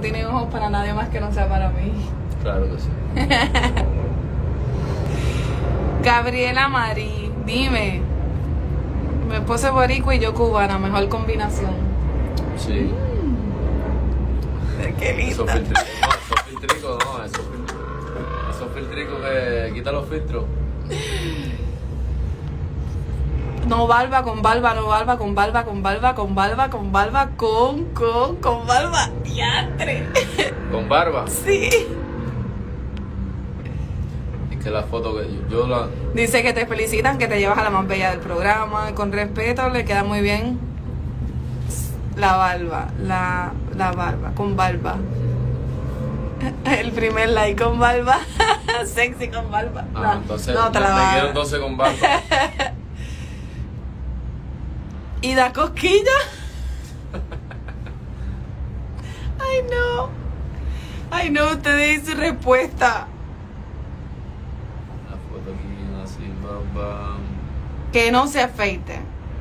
tiene ojos para nadie más que no sea para mí. Claro que sí. Gabriela Marí, dime. Mi esposo es boricua y yo cubana, mejor combinación. Sí. Qué lindo. Esos filtricos, no, esos filtricos que quita los filtros. No barba, con barba, no barba, con barba, con barba, con barba, con barba, con barba. ¡Diantre! ¿Con barba? Sí. Es que la foto que yo la... Dice que te felicitan, que te llevas a la más bella del programa. Con respeto, le queda muy bien la barba, la barba, con barba. El primer like con barba. Sexy con barba. Ah, entonces no te la me va. quedo entonces con barba. ¿Y da cosquilla? Ay, no. Ay, no, ustedes y su respuesta. La foto aquí, así, barba. Que no se afeite.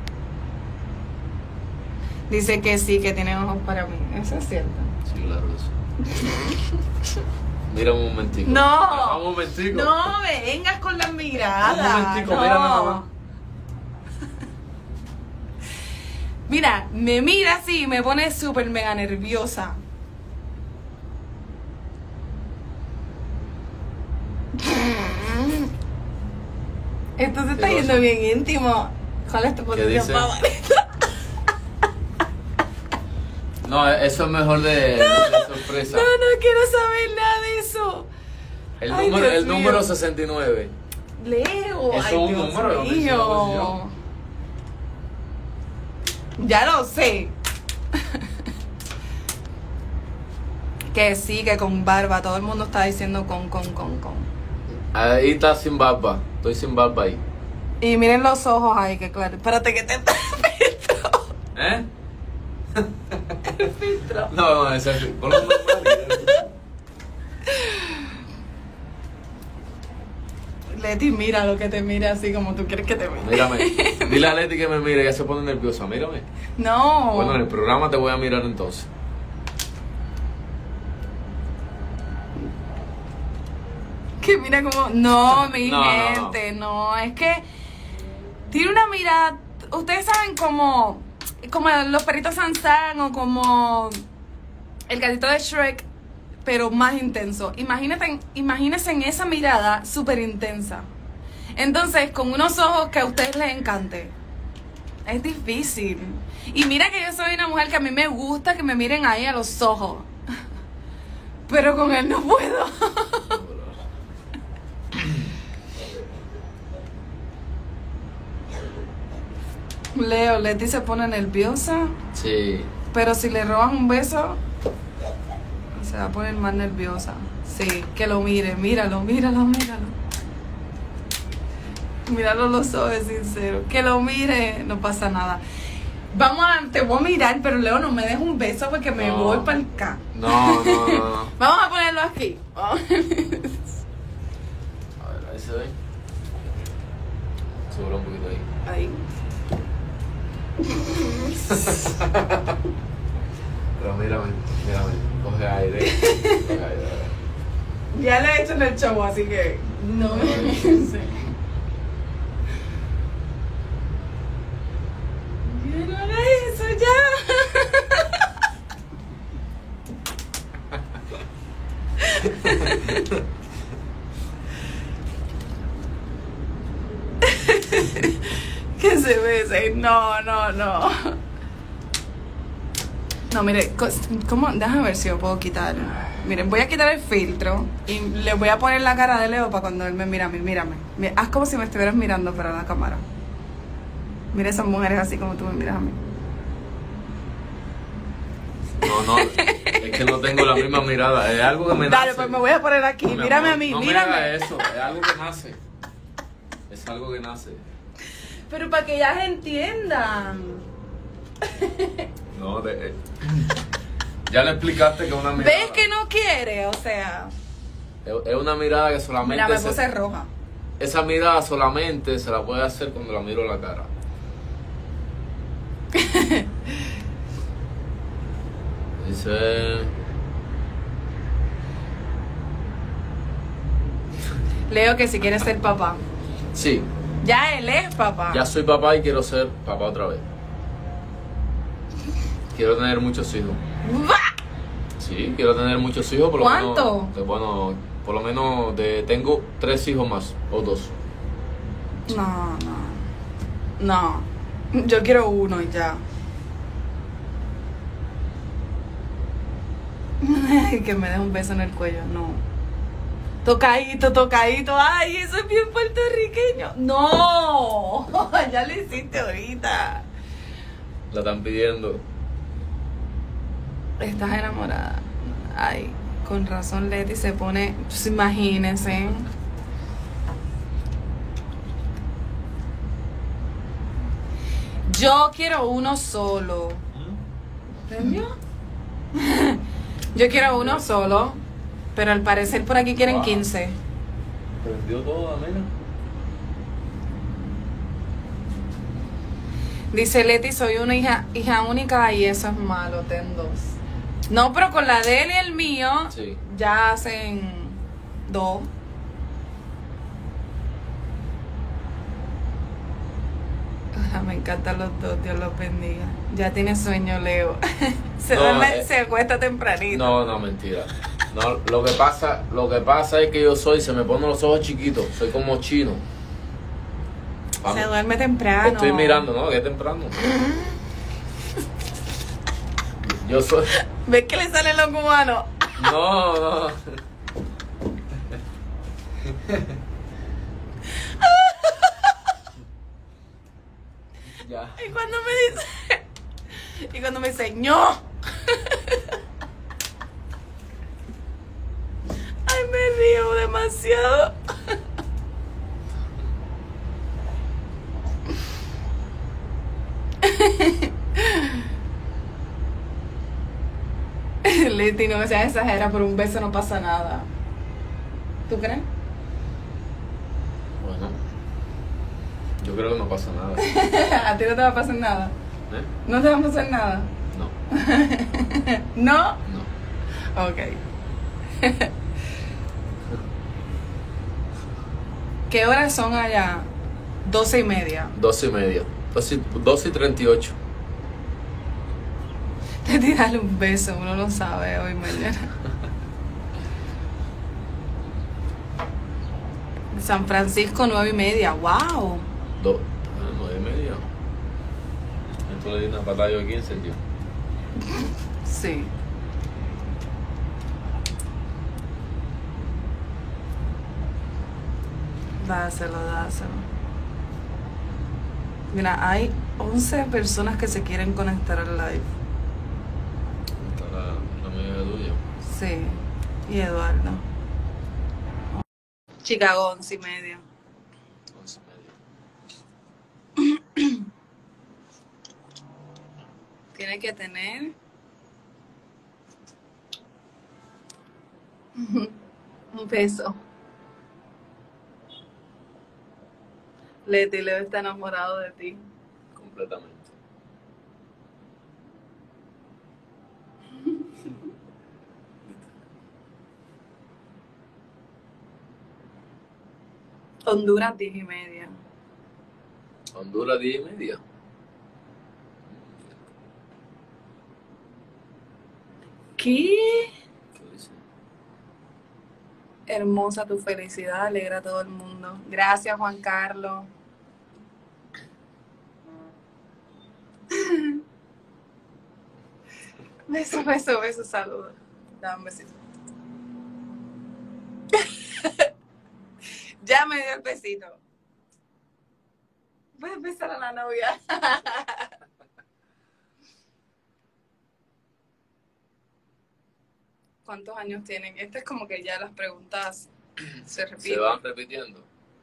Dice que sí, que tiene ojos para mí. Eso es cierto. Sí, claro que sí. Mira un momentico. No. Un momentico. No vengas con la mirada. Un momentico, no. mira nada más. Mira, me mira así y me pone súper mega nerviosa. Esto se está yendo bien íntimo. ¿Cuál es tu posición favorita? No, eso es mejor de sorpresa. No, no quiero saber nada de eso. Ay, El número 69. Leo, Eso ay, es un Dios número, mío. Ya lo sé. Que sí, que con barba. Todo el mundo está diciendo con. Ahí está sin barba. Estoy sin barba ahí. Y miren los ojos ahí, que claro. Espérate que te filtro. ¿Eh? El filtro. No, ese es con los Leti, mira lo que te mire así como tú quieres que te mire. Mírame. Dile a Leti que me mire, ya se pone nerviosa. Mírame. No. Bueno, en el programa te voy a mirar entonces. Que mira como... No, mi No, gente, no. Es que tiene una mirada... Ustedes saben como los perritos Sansán o como el gatito de Shrek, pero más intenso. Imagínense en esa mirada súper intensa. Entonces, con unos ojos que a ustedes les encante. Es difícil. Y mira que yo soy una mujer que a mí me gusta que me miren ahí a los ojos. Pero con él no puedo. Leo, Leti se pone nerviosa. Sí. Pero si le robas un beso, se va a poner más nerviosa. Sí, que lo mire, míralo. Míralo los ojos, sincero. Que lo mire, no pasa nada. Te voy a mirar, pero Leo, no me dejes un beso porque me voy para el K. No. Vamos a ponerlo aquí. A ver, ahí se ve. Sobra un poquito ahí. Ahí. Pero mírame. Coge aire. Ya le he hecho en el show, así que no me piense. Ya no hagas eso, Que se bese. No. No, mire, ¿cómo? Déjame ver si yo puedo quitar. Miren, voy a quitar el filtro y le voy a poner la cara de Leo para cuando él me mira a mí. Mírame. Haz como si me estuvieras mirando para la cámara. Mira esas mujeres así como tú me miras a mí. No, es que no tengo la misma mirada. Es algo que me nace. Dale, pues me voy a poner aquí. No, Mírame amor, a mí, no mírame. me hagas eso, es algo que nace. Es algo que nace. Pero para que ellas entiendan. No, ya le explicaste que es una mirada. ¿Ves que no quiere? O sea. Es una mirada que solamente. Mira, me puse roja. Esa mirada solamente se la puede hacer cuando la miro a la cara. Dice. Leo que si quiere ser papá. Sí, Ya él es papá. ya soy papá y quiero ser papá otra vez. Quiero tener muchos hijos. ¡Bah! Sí, quiero tener muchos hijos. Por lo ¿Cuánto? menos, bueno, por lo menos tengo 3 hijos más, o 2. No, no. No. Yo quiero uno y ya. Que me dé un beso en el cuello, no. Tocadito, tocadito. Ay, eso es bien puertorriqueño. No, ya lo hiciste ahorita. La están pidiendo. Estás enamorada. Ay, con razón Leti se pone, pues imagínense. Yo quiero uno solo. ¿Entendió? Yo quiero uno solo, pero al parecer por aquí quieren 15. Prendió todo, Amena. Dice Leti, soy una hija única y eso es malo, ten 2. No, pero con la de él y el mío, Sí. ya hacen 2. Me encantan los 2, Dios los bendiga. Ya tiene sueño, Leo. Se acuesta tempranito. No, mentira. No, lo que pasa es que yo se me ponen los ojos chiquitos, soy como chino. Se duerme temprano. Estoy mirando, ¿no? Que es temprano. Yo soy. ¿Ves que le salen los cubanos? No. Ya. Y cuando me dice, ¡no! Ay, me río demasiado. Leti, no seas exagera, por un beso no pasa nada. ¿Tú crees? Bueno. Yo creo que no pasa nada. A ti no te va a pasar nada. ¿Eh? ¿No te va a pasar nada? No. ¿No? No. Ok. ¿Qué horas son allá? 12:30. 12:30. 12:38. Te tirarle un beso, uno lo sabe hoy mañana. San Francisco 9:30. ¡Wow! 9:30. Esto le di una patada aquí en serio. Sí. Dáselo. Mira, hay 11 personas que se quieren conectar al live. Está la amiga tuya. Sí. Y Eduardo. Chicago 11:30. 11:30. Tiene que tener un beso. Leti, Leo está enamorado de ti. Completamente. Honduras 10:30. Honduras 10:30. ¿Qué? ¿Qué dice? Hermosa tu felicidad, alegra a todo el mundo. Gracias, Juan Carlos. Beso, saludos. Dame un besito. Ya me dio el besito. Voy a besar a la novia. ¿Cuántos años tienen? Este es como que ya las preguntas se repiten. Se van repitiendo.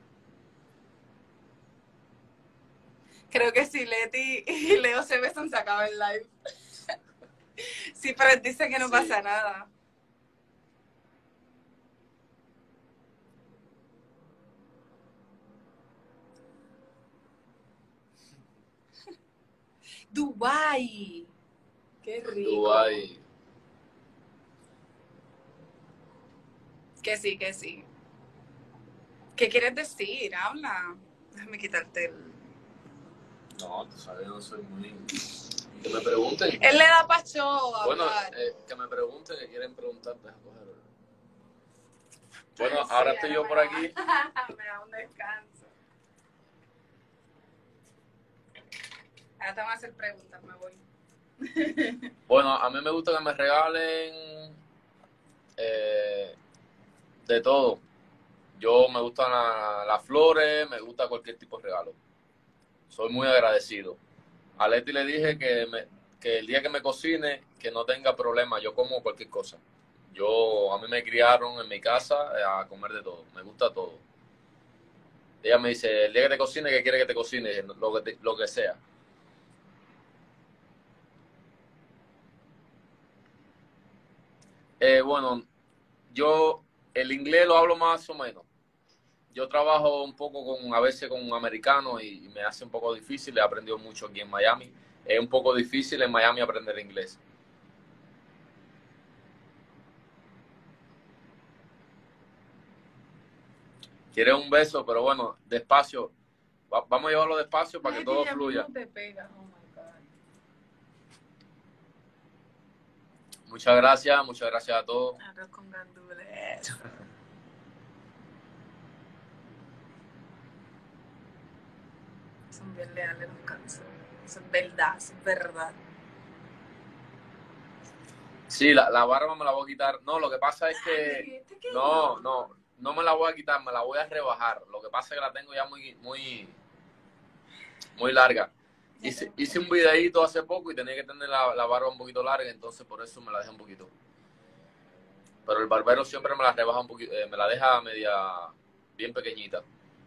Creo que si Leti y Leo se besan se acaba el live. Sí, pero él dice que no pasa nada. Dubái. Qué rico. Dubái. Que sí. ¿Qué quieres decir? Habla. Déjame quitarte el... No, tú sabes, no soy muy... Que me pregunten. Él le da pacho a Bueno, hablar. que me pregunten, que quieren preguntarte. Bueno, Ay, sí, ahora estoy yo por aquí. Me da un descanso. Ahora te van a hacer preguntas, me voy. Bueno, a mí me gusta que me regalen de todo. Yo me gustan las flores, me gusta cualquier tipo de regalo. Soy muy agradecido. A Leti le dije que el día que me cocine, que no tenga problema, yo como cualquier cosa. A mí me criaron en mi casa a comer de todo, me gusta todo. Ella me dice, el día que te cocine, ¿qué quiere que te cocine? Lo que sea. Bueno, yo el inglés lo hablo más o menos. Yo trabajo un poco a veces con americanos y me hace un poco difícil. He aprendido mucho aquí en Miami. Es un poco difícil en Miami aprender inglés. ¿Quieres un beso? Pero bueno, despacio. Vamos a llevarlo despacio para que todo fluya. No te pegas, oh my God. Muchas gracias a todos. Arroz con gandules. Son bien leales los cánceres. Eso es verdad, eso es verdad. Sí, la barba me la voy a quitar. No, lo que pasa es que no me la voy a quitar, me la voy a rebajar. Lo que pasa es que la tengo ya muy larga. Hice un videíto hace poco y tenía que tener la barba un poquito larga, entonces por eso me la dejé un poquito. Pero el barbero siempre me la rebaja un poquito, me la deja media bien pequeñita.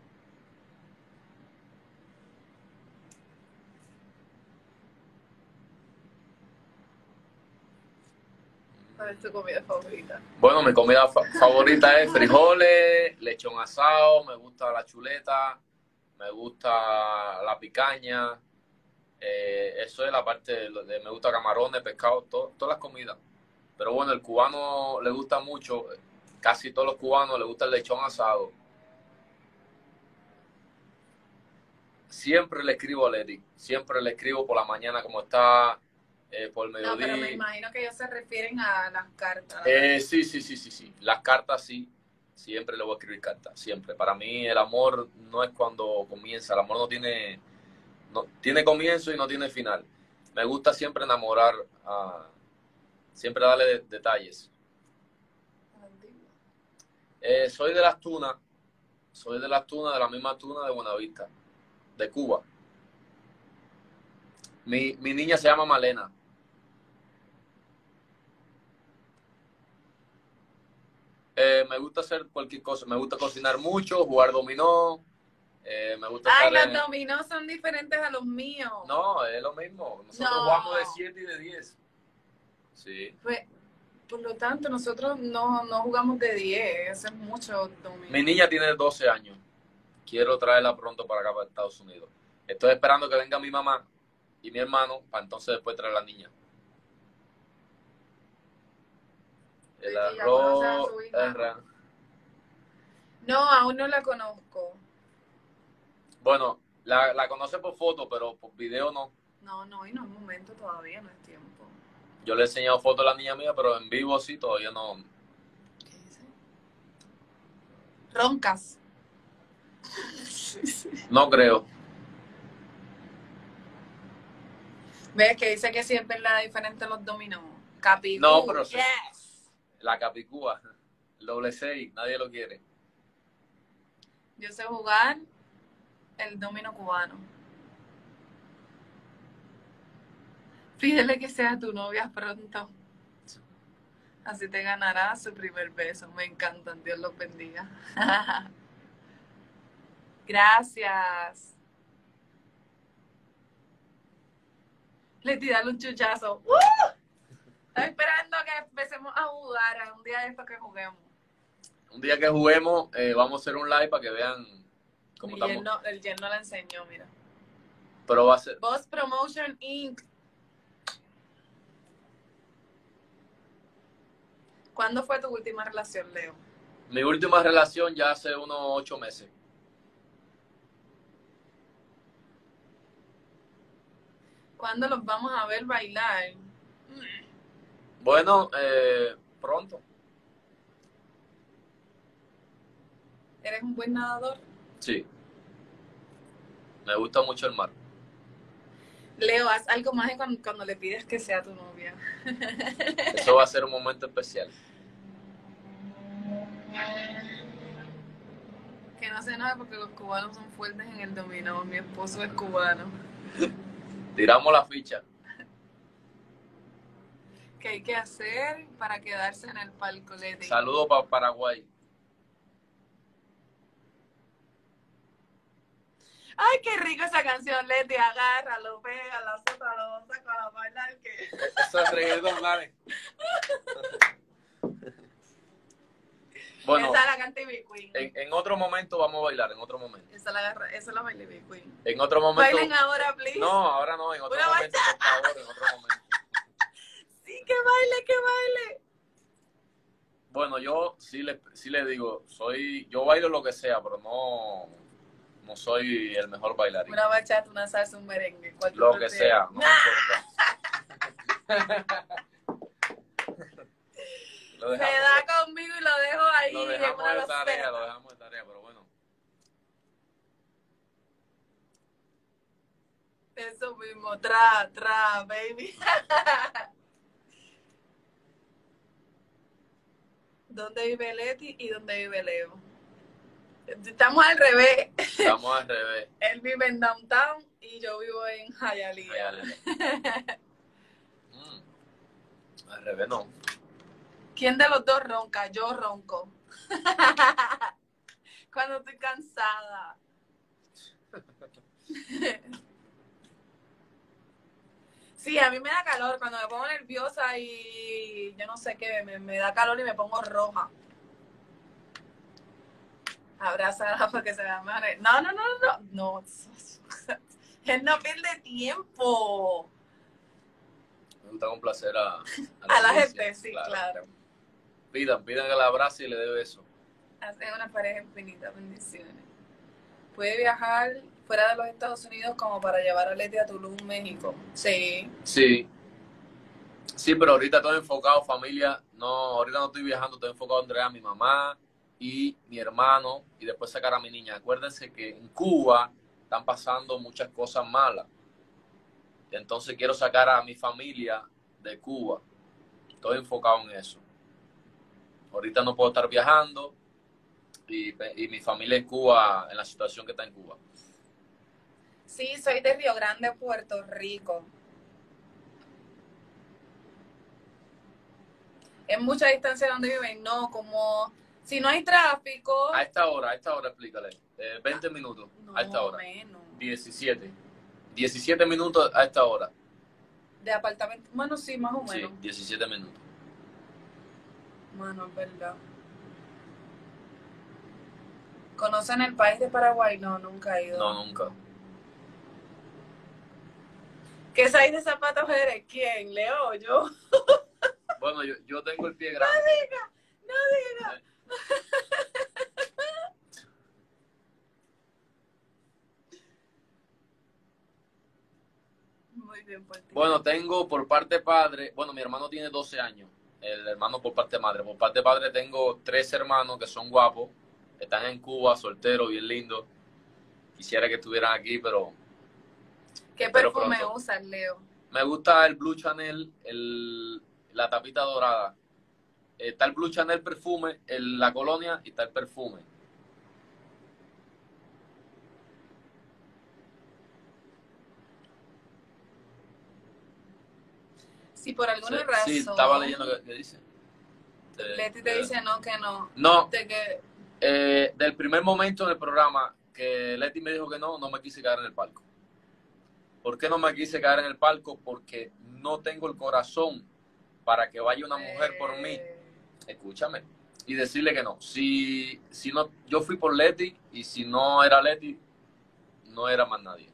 ¿Cuál es tu comida favorita? Bueno, mi comida favorita es frijoles, lechón asado, me gusta la chuleta, me gusta la picaña. Eso es la parte me gusta camarones, pescado, todas las comidas. Pero bueno, el cubano le gusta mucho, casi todos los cubanos le gusta el lechón asado. Siempre le escribo a Leti, siempre le escribo por la mañana como está, por el mediodía. No, pero me imagino que ellos se refieren a las cartas. Sí. Las cartas sí, siempre le voy a escribir cartas, siempre. Para mí el amor no es cuando comienza, el amor no tiene comienzo y no tiene final. Me gusta siempre enamorar, siempre darle detalles. Soy de las tunas, de la misma tuna de Buenavista, de Cuba. Mi niña se llama Malena. Me gusta hacer cualquier cosa, me gusta cocinar mucho, jugar dominó. Me gusta los dominós son diferentes a los míos. No, es lo mismo. Nosotros jugamos de 7 y de 10. Sí. Pues, por lo tanto, nosotros no jugamos de 10. Eso es mucho dominó. Mi niña tiene 12 años. Quiero traerla pronto para acá, para Estados Unidos. Estoy esperando que venga mi mamá y mi hermano para entonces después traer a la niña. El arroz. No, aún no la conozco. Bueno, la conoce por foto, pero por video no. No, y no es momento todavía, no es tiempo. Yo le he enseñado fotos a la niña mía, pero en vivo sí, todavía no. ¿Qué dice? Roncas. No creo. ¿Ves que dice que siempre es la diferente los dominó? Capicú. No, pero yes. La Capicúa, el doble 6, nadie lo quiere. Yo sé jugar el domino cubano. Pídele que sea tu novia pronto. Así te ganará su primer beso. Me encantan. Dios los bendiga. Gracias. Leti, dale un chuchazo. Estoy esperando que empecemos a jugar a un día de estos que juguemos. Un día que juguemos, vamos a hacer un live para que vean cómo estamos. El yerno la enseñó, mira. Pero va a ser... Boss Promotion Inc. ¿Cuándo fue tu última relación, Leo? Mi última relación ya hace unos 8 meses. ¿Cuándo los vamos a ver bailar? Bueno, pronto. ¿Eres un buen nadador? Sí. Me gusta mucho el mar. Leo, haz algo más de cuando le pides que sea tu novia. Eso va a ser un momento especial. Que no se enoje porque los cubanos son fuertes en el dominó. Mi esposo es cubano. Tiramos la ficha. ¿Qué hay que hacer para quedarse en el palco, Leti? Saludos para Paraguay. Ay, qué rico esa canción, Leti. Agárralo, pégalo, azótalo, sácalo a bailar. Que... Eso es reggaetón, dale. Bueno, esa la canta Ivy Queen. en otro momento vamos a bailar, en otro momento. Esa la baila Ivy Queen. En otro momento. Bailen ahora, please. No, ahora no, en otro Una momento, bachata. por favor, en otro momento. Sí, que baile, que baile. Bueno, yo sí le digo, yo bailo lo que sea, pero no soy el mejor bailarín. Una bachata, una salsa, un merengue. Lo que sea, no me importa. Se da conmigo y lo dejo ahí. Lo dejamos de tarea, pero bueno. Eso mismo, baby. ¿Dónde vive Leti y dónde vive Leo? Estamos al revés. Estamos al revés. Él vive en Downtown y yo vivo en Hialeah. Al revés no. ¿Quién de los dos ronca? Yo ronco. Cuando estoy cansada. Sí, a mí me da calor. Cuando me pongo nerviosa y yo no sé qué, me da calor y me pongo roja. Abrázala para que se vea mejor. No. Él no pierde tiempo. Me gusta complacer a la gente, sí, claro. Pidan que la abrace y le dé beso. Hacen una pareja infinita, bendiciones. Puede viajar fuera de los Estados Unidos como para llevar a Leti a Tulum, México. Sí. Sí, pero ahorita estoy enfocado, familia. No, ahorita no estoy viajando, estoy enfocado en traer a mi mamá y mi hermano y después sacar a mi niña. Acuérdense que en Cuba están pasando muchas cosas malas. Entonces quiero sacar a mi familia de Cuba. Estoy enfocado en eso. Ahorita no puedo estar viajando y mi familia en Cuba, en la situación que está en Cuba. Sí, soy de Río Grande, Puerto Rico. ¿Es mucha distancia de donde viven? No, como si no hay tráfico. A esta hora, explícale. 20 minutos, no, a esta hora. Menos. 17 minutos a esta hora. De apartamento, bueno, sí, más o menos. Sí, 17 minutos. Mano, es verdad. ¿Conocen el país de Paraguay? No, nunca he ido. No, nunca. ¿Qué size de zapatos eres? ¿Quién? ¿Leo o yo? Bueno, yo tengo el pie grande. No diga. Muy bien por ti. Bueno, tengo por parte de padre, bueno, mi hermano tiene 12 años, el hermano por parte de madre. Por parte de padre tengo 3 hermanos que son guapos, están en Cuba, solteros, bien lindos. Quisiera que estuvieran aquí, pero... ¿Qué perfume usas, Leo? Me gusta el Blue Chanel, la tapita dorada. Está el Blue Chanel perfume, la colonia y está el perfume. Si por alguna razón... Sí, estaba leyendo qué dice. Leti te dice no, que no. No, que... del primer momento del programa que Leti me dijo que no me quise quedar en el palco. ¿Por qué no me quise quedar en el palco? Porque no tengo el corazón para que vaya una mujer por mí. Escúchame. Y decirle que no. Si no, yo fui por Leti y si no era Leti, no era más nadie.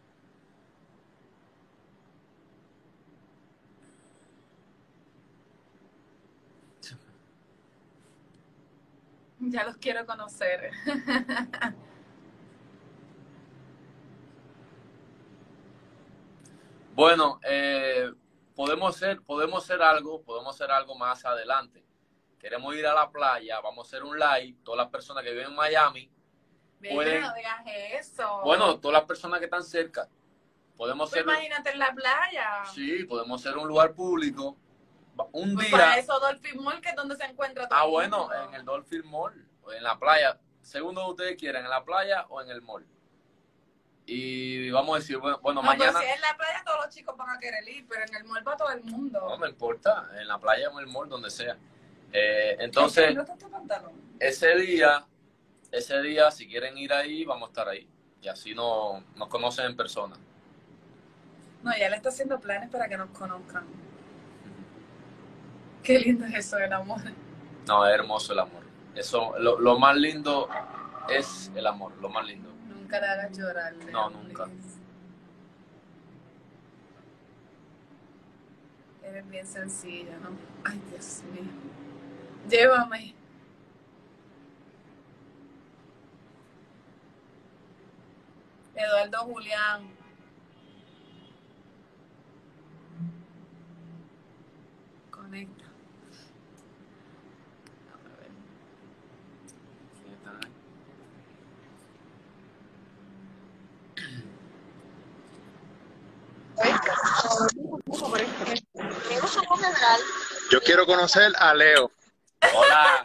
Ya los quiero conocer. Bueno, podemos hacer algo más adelante. Queremos ir a la playa, vamos a hacer un live, todas las personas que viven en Miami pueden, No digas eso. bueno, todas las personas que están cerca, podemos Pues hacer, imagínate en la playa. sí, podemos hacer un lugar público, un Pues día. para eso Dolphin Mall, que es donde se encuentra todo el Bueno, mundo. en el Dolphin Mall, o en la playa, según donde ustedes quieran, en la playa o en el mall. Y vamos a decir, bueno, No, mañana. pero si es en la playa todos los chicos van a querer ir, pero en el mall va todo el mundo. No me importa, en la playa o en el mall, donde sea. Entonces, ese día, si quieren ir ahí, vamos a estar ahí. Y así nos conocen en persona. No, ya le está haciendo planes para que nos conozcan. Qué lindo es eso del amor. No, es hermoso el amor. Eso, lo más lindo es el amor, lo más lindo. Nunca le hagas llorar. No, nunca. Eres bien sencilla, ¿no? Ay, Dios mío. Llévame. Eduardo Julián. Conecta. A ver. Yo quiero conocer a Leo. Hola.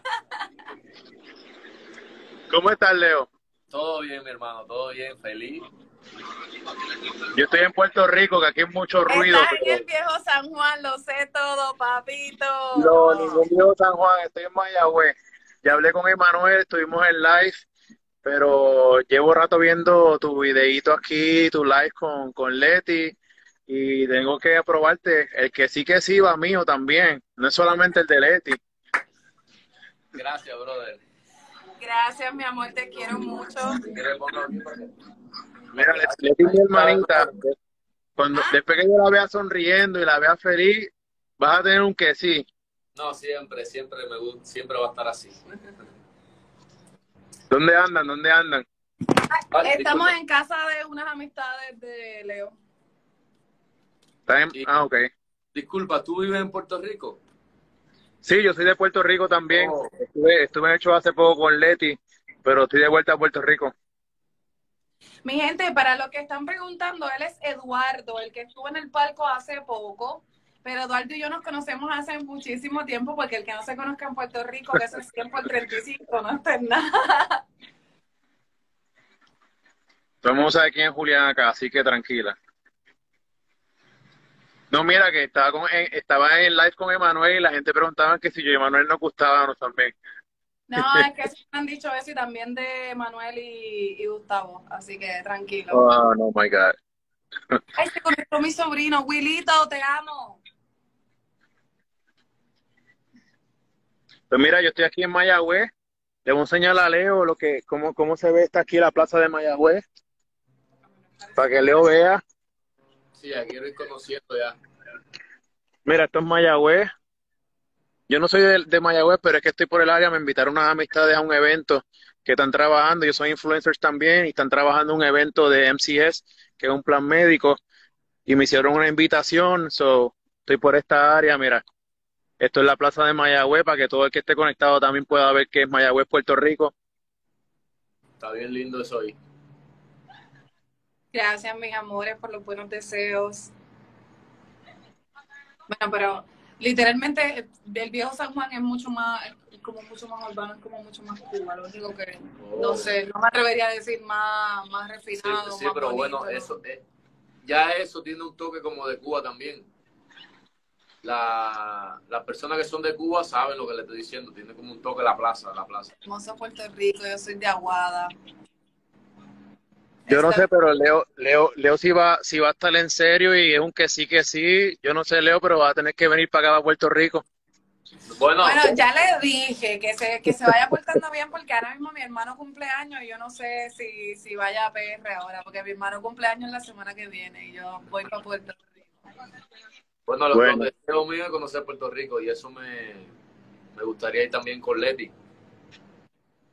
¿Cómo estás, Leo? Todo bien, mi hermano, todo bien, feliz. Yo estoy en Puerto Rico, que aquí hay mucho ruido. Estás en el viejo San Juan, lo sé todo, papito. No, ningún viejo San Juan, estoy en Mayagüez. Ya hablé con Emanuel, estuvimos en live, pero llevo rato viendo tu videíto aquí, tu live con Leti, y tengo que aprobarte. El que sí va mío también, no es solamente el de Leti. Gracias, brother. Gracias, mi amor, te quiero mucho. Mira, Leti, mi hermanita, después que yo la vea sonriendo y la vea feliz, vas a tener un que sí. No, siempre va a estar así. ¿Dónde andan? ¿Dónde andan? Estamos en casa de unas amistades de Leo. Ok. Disculpa, ¿tú vives en Puerto Rico? Sí, yo soy de Puerto Rico también. Oh. Estuve hecho hace poco con Leti, pero estoy de vuelta a Puerto Rico. Mi gente, para los que están preguntando, él es Eduardo, el que estuvo en el palco hace poco. Pero Eduardo y yo nos conocemos hace muchísimo tiempo, porque el que no se conozca en Puerto Rico, que eso es 100 por 35, no está en nada. Todo el mundo sabe quién es Julián acá, así que tranquila. No, mira, que estaba en live con Emanuel y la gente preguntaba que si yo y Emanuel nos gustábamos también. No, es que sí me han dicho eso y también de Manuel y Gustavo, así que tranquilo. Oh, no, my God. Ay, se conectó mi sobrino, Wilito, te amo. Pues mira, yo estoy aquí en Mayagüez. Le voy a enseñar a Leo cómo se ve esta aquí la plaza de Mayagüez, para que Leo vea. Sí, ya quiero ir conociendo ya. Mira, esto es Mayagüez. Yo no soy de Mayagüez, pero es que estoy por el área. Me invitaron unas amistades a un evento que están trabajando. Yo soy influencers también y están trabajando un evento de MCS, que es un plan médico. Y me hicieron una invitación. Estoy por esta área. Mira, esto es la plaza de Mayagüez para que todo el que esté conectado también pueda ver que es Mayagüez, Puerto Rico. Está bien lindo eso ahí. Gracias, mis amores, por los buenos deseos. Bueno, pero literalmente el viejo San Juan es mucho más, es como mucho más urbano, es como mucho más Cuba. Lo único que, no sé, no me atrevería a decir más refinado. Sí, más pero bonito, bueno, eso ya eso tiene un toque como de Cuba también. Las personas que son de Cuba saben lo que le estoy diciendo, tiene como un toque la plaza. Hermoso Puerto Rico, yo soy de Aguada. Yo no sé, pero Leo si va a estar en serio y es un que sí. Yo no sé, Leo, pero va a tener que venir para acá, a Puerto Rico. Bueno, ya le dije que se vaya portando bien, porque ahora mismo mi hermano cumple años y yo no sé si vaya a PR ahora, porque mi hermano cumple años la semana que viene y yo voy para Puerto Rico. Bueno, los deseos míos es conocer Puerto Rico y eso me gustaría ir también con Leti.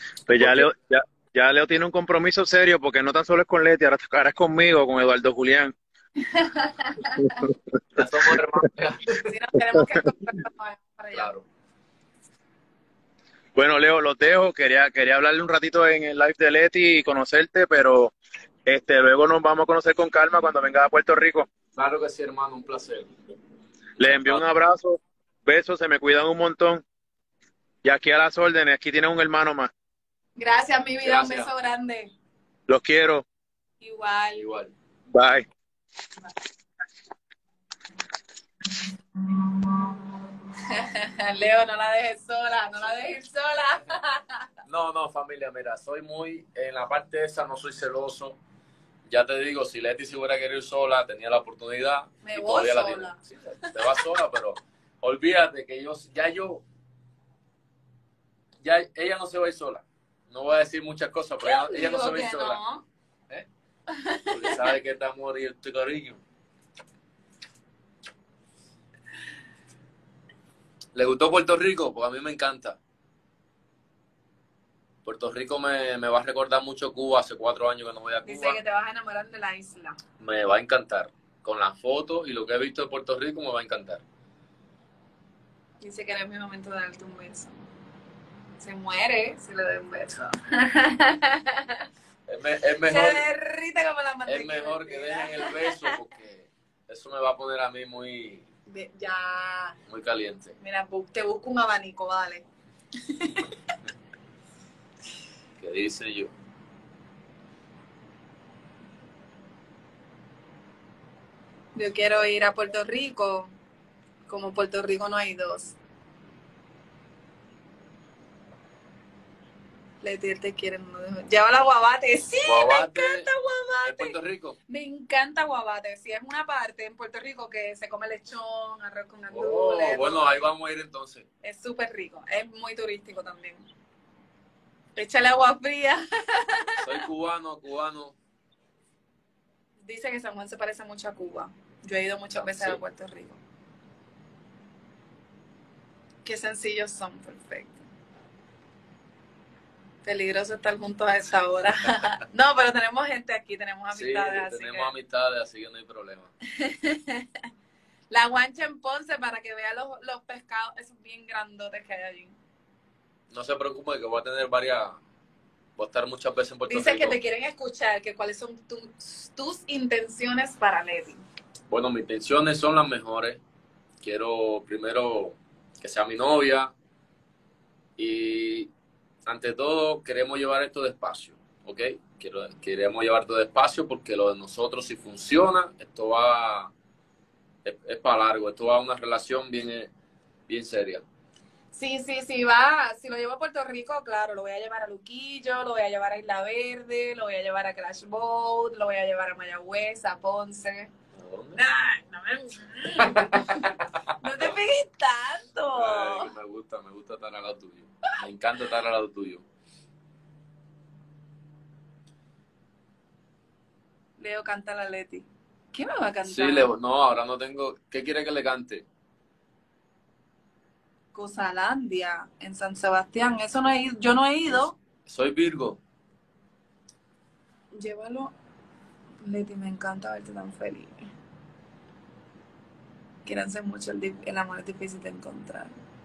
Pues ¿Por qué? ya Leo tiene un compromiso serio porque no tan solo es con Leti, ahora es conmigo, con Eduardo Julián. Ya somos hermanos. Ya. Si nos tenemos que encontrar para allá. Claro. Bueno, Leo, los dejo. Quería hablarle un ratito en el live de Leti y conocerte, pero luego nos vamos a conocer con calma cuando venga a Puerto Rico. Claro que sí, hermano, un placer. Les envío un abrazo, besos, se me cuidan un montón. Y aquí a las órdenes, aquí tienen un hermano más. Gracias, mi vida. Gracias. Un beso grande. Los quiero. Igual. Igual. Bye. Leo, no la dejes sola, no la dejes sola. No, familia, mira, soy muy, en la parte esa no soy celoso. Ya te digo, si Leti se hubiera querido ir sola, tenía la oportunidad. Me y voy todavía la sola. tiene. Sí, te vas sola, pero olvídate que ya ella no se va a ir sola. No voy a decir muchas cosas, pero ella no se va a ir sola. No. ¿Eh? Porque sabe que está amor y este cariño. ¿Le gustó Puerto Rico? Porque a mí me encanta. Puerto Rico me va a recordar mucho Cuba. Hace 4 años que no voy a Cuba. Dice que te vas a enamorar de la isla. Me va a encantar. Con las fotos y lo que he visto de Puerto Rico me va a encantar. Dice que era mi momento de darte un beso. Se muere si le doy un beso. Es mejor, Se derrite como la mantequilla. es mejor que dejen el beso porque eso me va a poner a mí muy Ya. caliente. Mira, te busco un abanico, vale. ¿Qué dice yo? Yo quiero ir a Puerto Rico. Como Puerto Rico no hay dos. Leti, él te quiere. Lleva la guabate. Sí, Guabate, me encanta ¿en guabate. Puerto Rico? Me encanta guabate. Si es una parte en Puerto Rico que se come lechón, arroz con Oh, gandules. bueno, ahí vamos a ir entonces. Es súper rico. Es muy turístico también. Échale agua fría. Soy cubano. Dice que San Juan se parece mucho a Cuba. Yo he ido muchas veces Sí. a Puerto Rico. Qué sencillos son, perfecto. Peligroso estar juntos a esa hora. No, pero tenemos gente aquí, tenemos amistades. Sí, así tenemos amistades, así que no hay problema. La guancha en Ponce para que vea los pescados, esos bien grandotes que hay allí. No se preocupe que voy a tener voy a estar muchas veces en Puerto Dice Rico. que te quieren escuchar, que cuáles son tus intenciones para Leti. Bueno, mis intenciones son las mejores. Quiero primero que sea mi novia y ante todo queremos llevar esto despacio, ¿ok? Queremos llevar esto despacio porque lo de nosotros si funciona, esto es para largo, esto va a una relación bien seria. Sí, si lo llevo a Puerto Rico, claro, lo voy a llevar a Luquillo, lo voy a llevar a Isla Verde, lo voy a llevar a Crash Boat, lo voy a llevar a Mayagüez, a Ponce. ¿A dónde? Ay, no te pegues tanto. Ay, me gusta estar al lado tuyo. Me encanta estar al lado tuyo. Leo canta la Leti. ¿Qué me va a cantar? Sí, no, ahora no tengo. ¿Qué quiere que le cante? Cosalandia, en San Sebastián. Eso no he ido, yo no he ido. Soy Virgo. Llévalo. Leti, me encanta verte tan feliz. Quírense mucho, el amor es difícil de encontrar.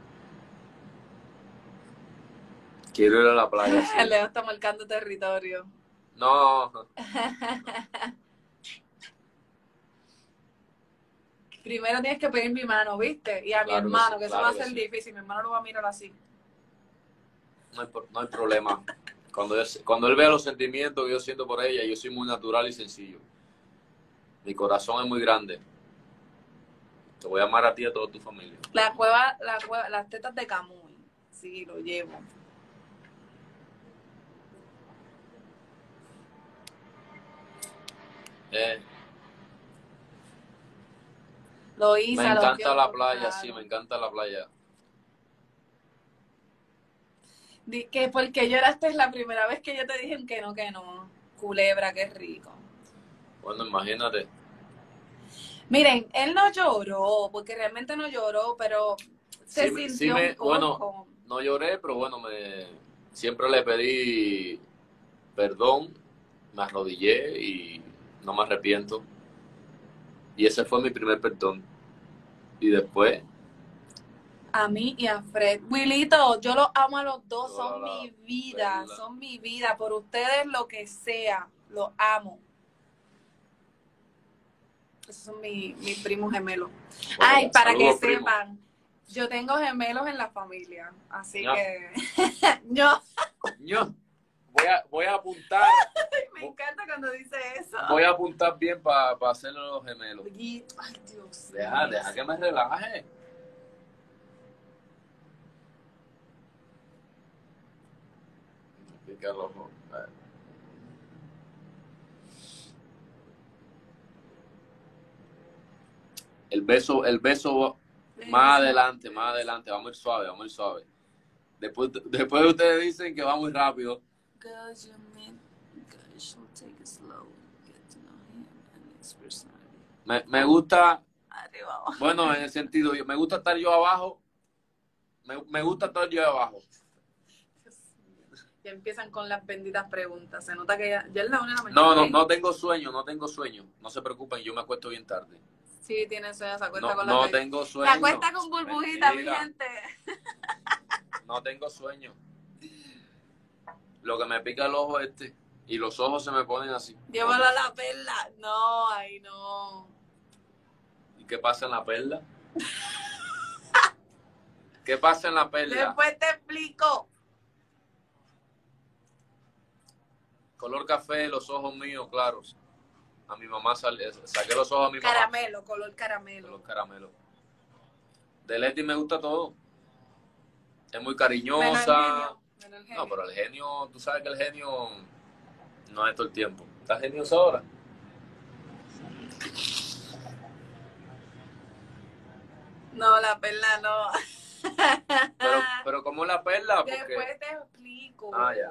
Quiero ir a la playa. Sí. Leo está marcando territorio. No. Primero tienes que pedir mi mano, ¿viste? Y a Claro mi que hermano, sí, que eso claro va a que ser sí. difícil. Mi hermano lo va a mirar así. No hay problema. Cuando él vea los sentimientos que yo siento por ella, yo soy muy natural y sencillo. Mi corazón es muy grande. Te voy a amar a ti y a toda tu familia. Las tetas de Camuy. Sí, lo llevo. Lo hice. Me encanta la playa, sí, me encanta la playa. Que porque lloraste es la primera vez que yo te dije que no. Culebra, qué rico. Bueno, imagínate. Miren, él no lloró, porque realmente no lloró, pero se sintió un poco. Bueno, no lloré, pero bueno, siempre le pedí perdón, me arrodillé y no me arrepiento. Y ese fue mi primer perdón. Y después, A mí y a Fred. Willito, yo los amo a los dos, toda son la mi vida, perla. son mi vida. Por ustedes lo que sea, los amo. Esos son mis primos gemelos. Bueno, Ay, para que saludos, primo. sepan, yo tengo gemelos en la familia, así Ya. que yo Ño, voy a apuntar, me encanta cuando dice eso. voy a apuntar bien para hacerlo los gemelos. Ay, Dios Deja mío. que me relaje. Pica el ojo. El beso más adelante, vamos a ir suave, vamos a ir suave. Después ustedes dicen que va muy rápido. Guys, you mean, guys should take it slow, get to know him and his personality. Me gusta, Arriba. bueno, en el sentido, me gusta estar yo abajo. Me gusta estar yo abajo. Ya empiezan con las benditas preguntas. Se nota que ya es la 1 de la No mañana. tengo sueño. No se preocupen, yo me acuesto bien tarde. Sí, tiene sueño, se acuesta No, con no la tengo sueño. Se acuesta con burbujita, mi Mentira. gente. No tengo sueño. Lo que me pica el ojo y los ojos se me ponen así. Llévalo a la perla. No, ay, no. ¿Y qué pasa en la perla? ¿Qué pasa en la perla? Después te explico. Color café, los ojos míos claros. A mi mamá saqué los ojos a mi mamá. Caramelo, color caramelo. Color caramelo. De Leti me gusta todo. Es muy Menos el cariñosa. genio. No, pero el genio, tú sabes que el genio no es todo el tiempo. ¿Estás genioso ahora? No, la perla no. Pero ¿cómo la perla? Porque Después te explico. Ya.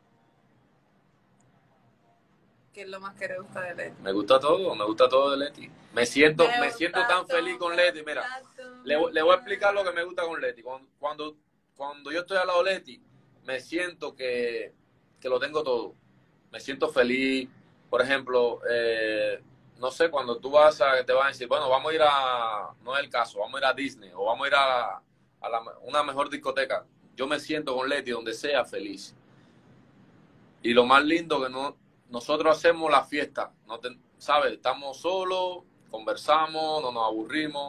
¿Qué es lo más que le gusta de Leti? me gusta todo de Leti. Me siento gusta tan feliz con Leti. Mira, le voy a explicar lo que me gusta con Leti. Cuando yo estoy al lado de Leti, me siento que lo tengo todo. Me siento feliz. Por ejemplo, no sé, cuando tú te van a decir, bueno, vamos a ir no es el caso, vamos a ir a Disney o vamos a ir a una mejor discoteca. Yo me siento con Leti donde sea feliz. Y lo más lindo que nosotros hacemos la fiesta, ¿sabes? Estamos solos, conversamos, no nos aburrimos.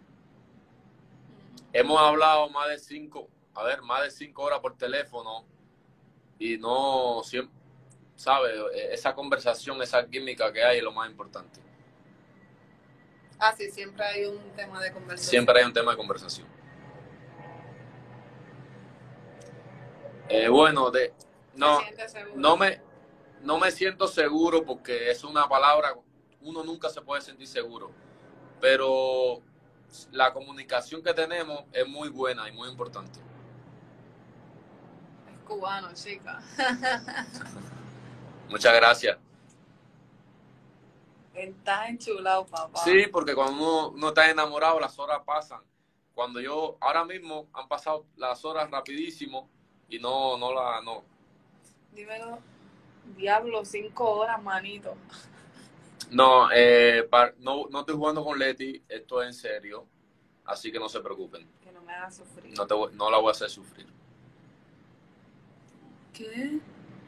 Hemos hablado más de 5 horas por teléfono y no siempre, ¿sabes? Esa conversación, esa química que hay es lo más importante. Ah, sí, siempre hay un tema de conversación. Siempre hay un tema de conversación. Bueno, no, ¿Te sientes seguro? no me siento seguro porque es una palabra, uno nunca se puede sentir seguro, pero la comunicación que tenemos es muy buena y muy importante. Es cubano, chica. Muchas gracias. Estás enchulado, papá. Sí, porque cuando uno está enamorado, las horas pasan. Ahora mismo han pasado las horas rapidísimo y no. Dímelo, diablo, 5 horas, manito. No, no estoy jugando con Leti, esto es en serio, así que no se preocupen. Que no me hagas sufrir. No la voy a hacer sufrir. ¿Qué?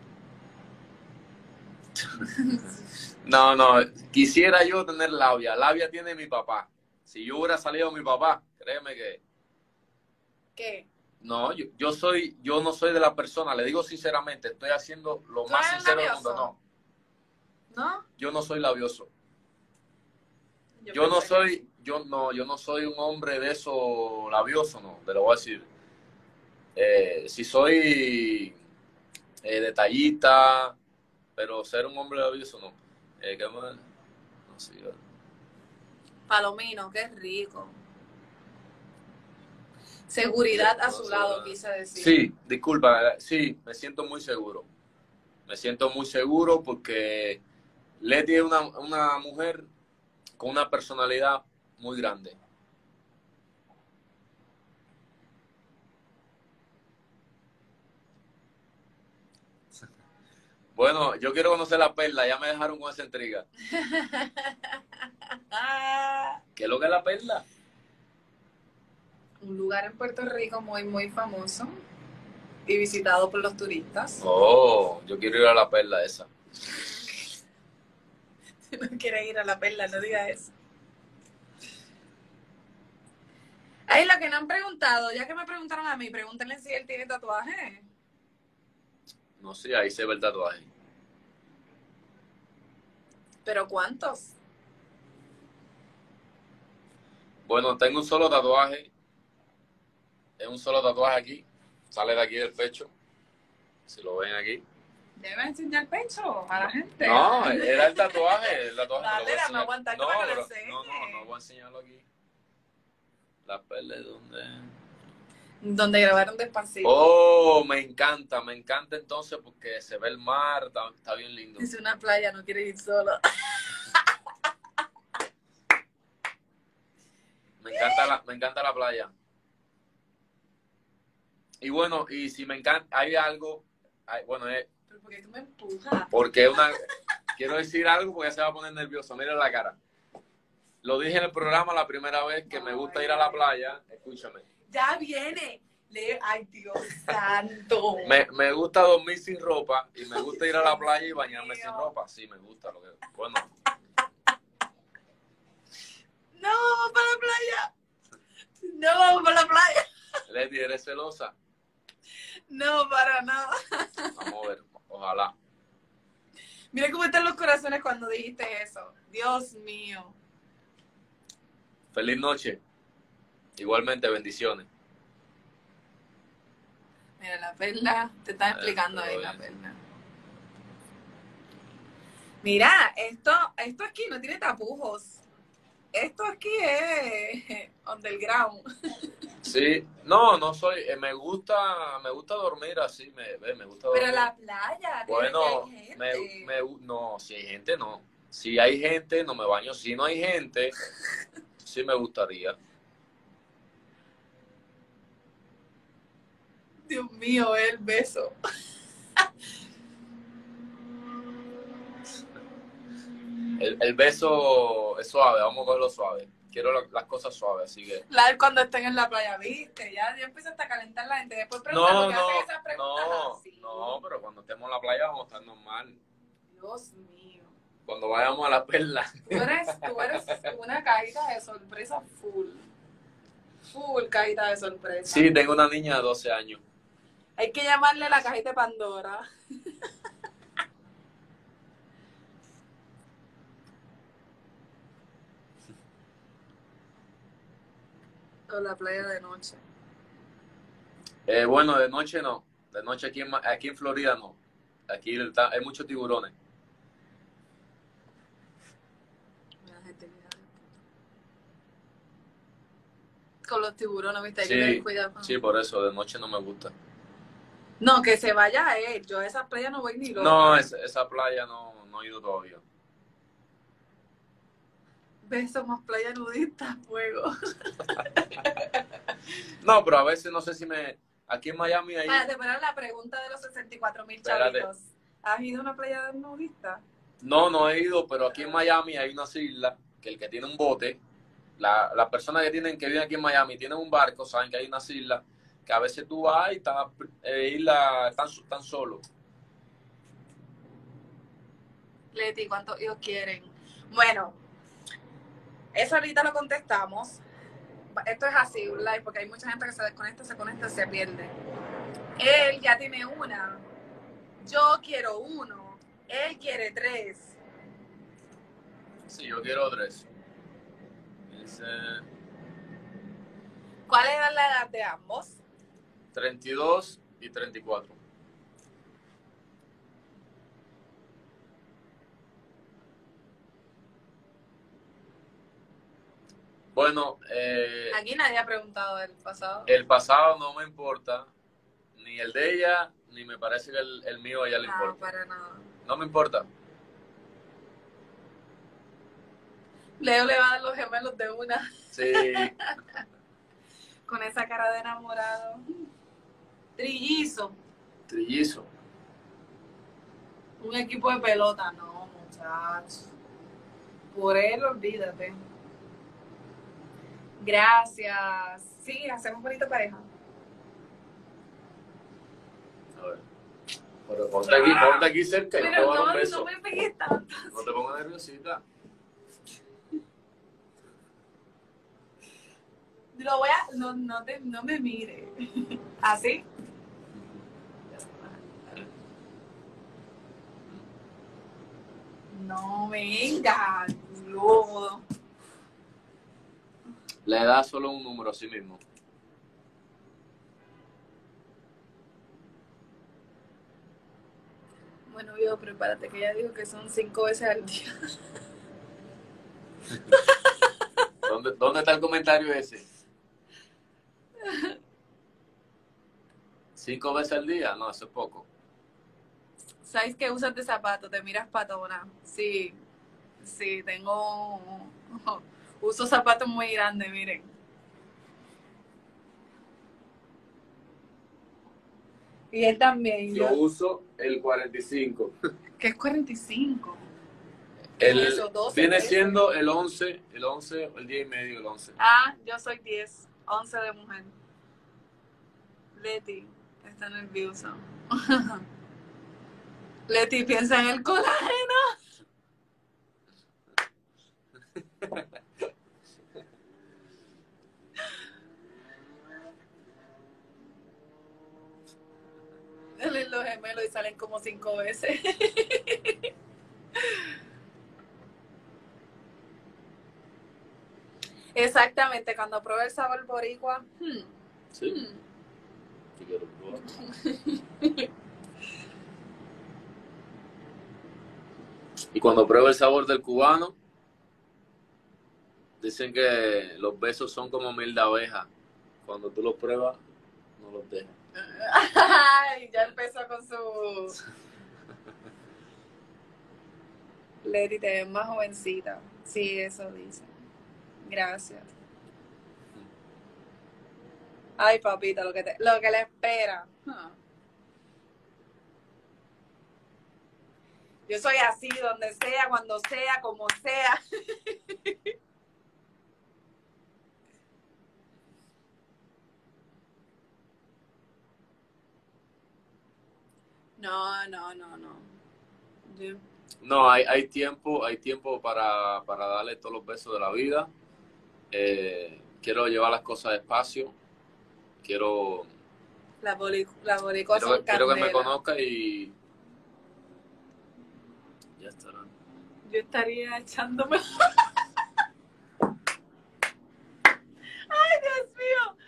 No, quisiera yo tener labia. Labia tiene mi papá. Si yo hubiera salido mi papá, créeme que... ¿Qué? No, yo no soy de la persona, le digo sinceramente, estoy haciendo lo ¿Tú más eres sincero del labioso? mundo. No, ¿No? yo no soy labioso. Yo Yo no pensé que soy un hombre de eso labioso, no, te lo voy a decir. Si soy detallista, pero ser un hombre labioso, no. ¿Qué más? No sé, Palomino, qué rico. Seguridad a su lado, quise decir. Sí, disculpa, sí, me siento muy seguro. Me siento muy seguro porque Leti es una mujer con una personalidad muy grande. Bueno, yo quiero conocer la perla, ya me dejaron con esa intriga. ¿Qué es lo que es la perla? Un lugar en Puerto Rico muy, muy famoso y visitado por los turistas. Oh, yo quiero ir a la perla esa. Si no quieres ir a la perla, no digas eso. Ahí lo que no han preguntado, ya que me preguntaron a mí, pregúntenle si él tiene tatuaje. No sé, ahí se ve el tatuaje. ¿Pero cuántos? Bueno, tengo un solo tatuaje. Es un solo tatuaje aquí. Sale de aquí del pecho. Si lo ven aquí. Debe enseñar el pecho a la gente. No, era el tatuaje. El tatuaje Dale, me lo voy a dame enseñar. aguantar No, para que lo pero, enseñe. no voy a enseñarlo aquí. La perla es donde... Donde grabaron Despacito. Oh, me encanta entonces porque se ve el mar, está bien lindo. Dice una playa, no quiere ir solo. Me encanta la playa. Y bueno, y si me encanta, hay algo, bueno, ¿Pero por qué tú me empujas? porque quiero decir algo porque ya se va a poner nervioso, mira la cara. Lo dije en el programa la primera vez que me gusta ir a la playa, escúchame. Ya viene. Ay, Dios santo. Me gusta dormir sin ropa y me gusta ir a la playa y bañarme sin ropa. Sí, me gusta lo que, bueno. No, vamos para la playa. No, vamos para la playa. Leti, ¿eres celosa? No, para nada. Vamos a ver, ojalá. Mira cómo están los corazones cuando dijiste eso. Dios mío. Feliz noche. Igualmente, bendiciones. Mira, la perla, te están explicando ahí la perla. Mira, esto aquí no tiene tapujos. Esto aquí es underground. Sí, no soy, me gusta dormir así, me gusta dormir. Pero la playa, bueno, hay gente. no, si hay gente no. Si hay gente, no me baño. Si no hay gente, sí me gustaría. Dios mío, el beso. El beso es suave, vamos a cogerlo suave. Quiero las cosas suaves, así que... Cuando estén en la playa, ¿viste? Ya empieza hasta a calentar la gente. Después pregunta por qué haces esas preguntas así. No, pero cuando estemos en la playa vamos a estar normal. Dios mío. Cuando vayamos a la perla. Tú eres una cajita de sorpresa full. Full cajita de sorpresa. Sí, tengo una niña de 12 años. Hay que llamarle la cajita de Pandora. Con la playa de noche. Bueno, de noche no. De noche aquí en Florida no. Aquí hay muchos tiburones. Con los tiburones, ¿viste? Hay que Sí, tener cuidado. sí, por eso de noche no me gusta. No, que se vaya a él. Yo a esa playa no voy ni loca. No, esa playa no he ido todavía. ¿Ves? Somos playa nudistas, fuego. No, pero a veces no sé si aquí en Miami hay... Para la pregunta de los 64,000 chavitos. ¿Has ido a una playa nudista? No he ido, pero aquí en Miami hay unas islas que el que tiene un bote, las personas que viven aquí en Miami tienen un barco, saben que hay unas islas que a veces tú vas y están solos. Leti, ¿cuántos hijos quieren? Bueno, eso ahorita lo contestamos. Esto es así, un live, porque hay mucha gente que se desconecta, se pierde. Él ya tiene una. Yo quiero uno. Él quiere 3. Sí, yo quiero 3. ¿Cuál era la edad de ambos? 32 y 34. Bueno, Aquí nadie ha preguntado del pasado. el pasado no me importa, ni el de ella, ni me parece que el mío a ella le importa. No, para nada. No me importa. Leo le va a dar los gemelos de una. Sí. Con esa cara de enamorado. Trillizo. Trillizo. Un equipo de pelota, no, muchachos. Por él, olvídate. Gracias. Sí, hacemos bonita pareja. A ver. Pero ponte aquí cerca y no te Pero voy a dar un no beso. me pegues tanto. No te pongas nerviosita. Lo voy a. No me mire. ¿Así? No, venga. No. Le das solo un número a sí mismo. Bueno, viejo, prepárate que ella dijo que son 5 veces al día. ¿Dónde está el comentario ese? 5 veces al día, no, eso es poco. ¿Sabes que usas de zapato? Te miras patona. Sí, tengo. Uso zapatos muy grandes, miren. Y él también. Yo uso el 45. ¿Qué es 45? El, 12, viene 13. siendo el 11, el 10 y medio, el 11. Ah, yo soy 10, 11 de mujer. Leti está nerviosa. Leti piensa en el colágeno. Los gemelos y salen como 5 veces. Exactamente, cuando pruebe el sabor boricua. Sí. Si quiero probar. Y cuando pruebe el sabor del cubano, dicen que los besos son como miel de abeja. Cuando tú los pruebas, no los dejas. Ay, ya empezó con su... Leti, te ves más jovencita. Sí, eso dice. Gracias. Ay, papita, lo que le espera. Yo soy así, donde sea, cuando sea, como sea. No. Yo- No, hay tiempo para darle todos los besos de la vida. Quiero llevar las cosas despacio. Quiero Las boricuas son que me candela. conozca y ya estará. Yo estaría echándome... ¡Ay, Dios mío!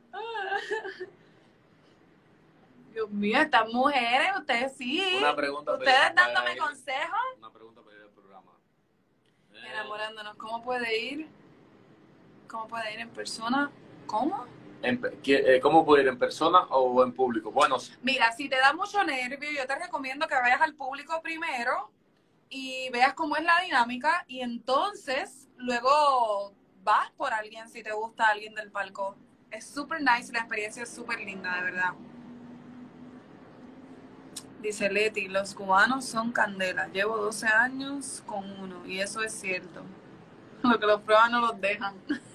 Dios mío, estas mujeres, ustedes sí. Una pregunta. Ustedes dándome consejos. Una pregunta para ir al programa. Enamorándonos, ¿cómo puede ir? ¿Cómo puede ir en persona? ¿Cómo? ¿Cómo puedo ir en persona o en público? Bueno, Mira, si te da mucho nervio, yo te recomiendo que vayas al público primero y veas cómo es la dinámica y entonces luego vas por alguien si te gusta alguien del palco. Es súper nice, la experiencia es súper linda, de verdad. Dice Leti, los cubanos son candela. Llevo 12 años con uno y eso es cierto. Lo que los prueban no los dejan.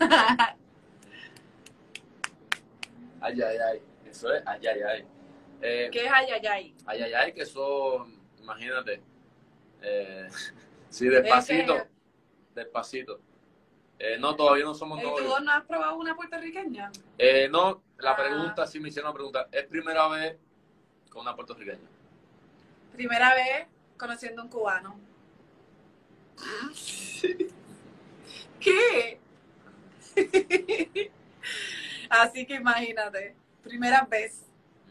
ay. Eso es ay. ¿Qué es ayayay? Ay, que eso, imagínate. Sí, despacito. Es Despacito. No, todavía no somos ¿Y tú novios. no has probado una puertorriqueña? No, la pregunta, sí me hicieron la pregunta. ¿Es primera vez con una puertorriqueña? Primera vez conociendo a un cubano. ¿Qué? Así que imagínate, primera vez.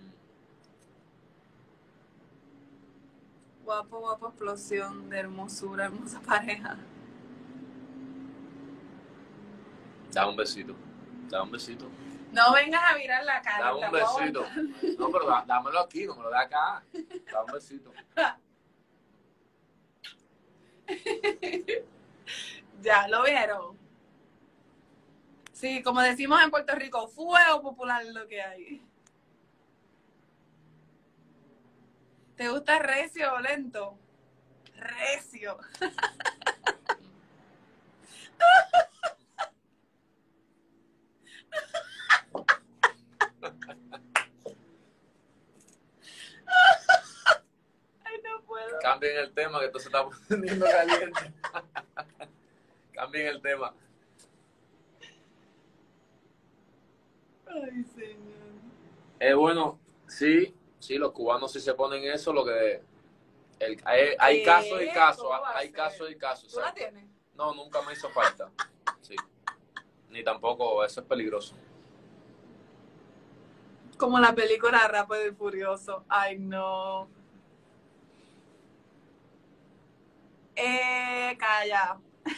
Guapo, explosión de hermosura, hermosa pareja. Da un besito. No vengas a mirar la cara. Da un besito. No, pero dámelo aquí, no me lo da acá. Da un besito. Ya, ¿lo vieron? Sí, como decimos en Puerto Rico, fuego popular es lo que hay. ¿Te gusta recio o lento? Recio. Ay, no puedo. Cambien el tema, que esto se está poniendo caliente. Cambien el tema. Ay, señor. Bueno, sí, los cubanos sí se ponen eso, lo que... hay casos y casos, ¿Cómo va a hay ser? casos y casos. ¿Tú la exacto. tienes? No, nunca me hizo falta. Sí. Ni tampoco, eso es peligroso. Como la película Rápido y Furioso. Ay, no. Calla.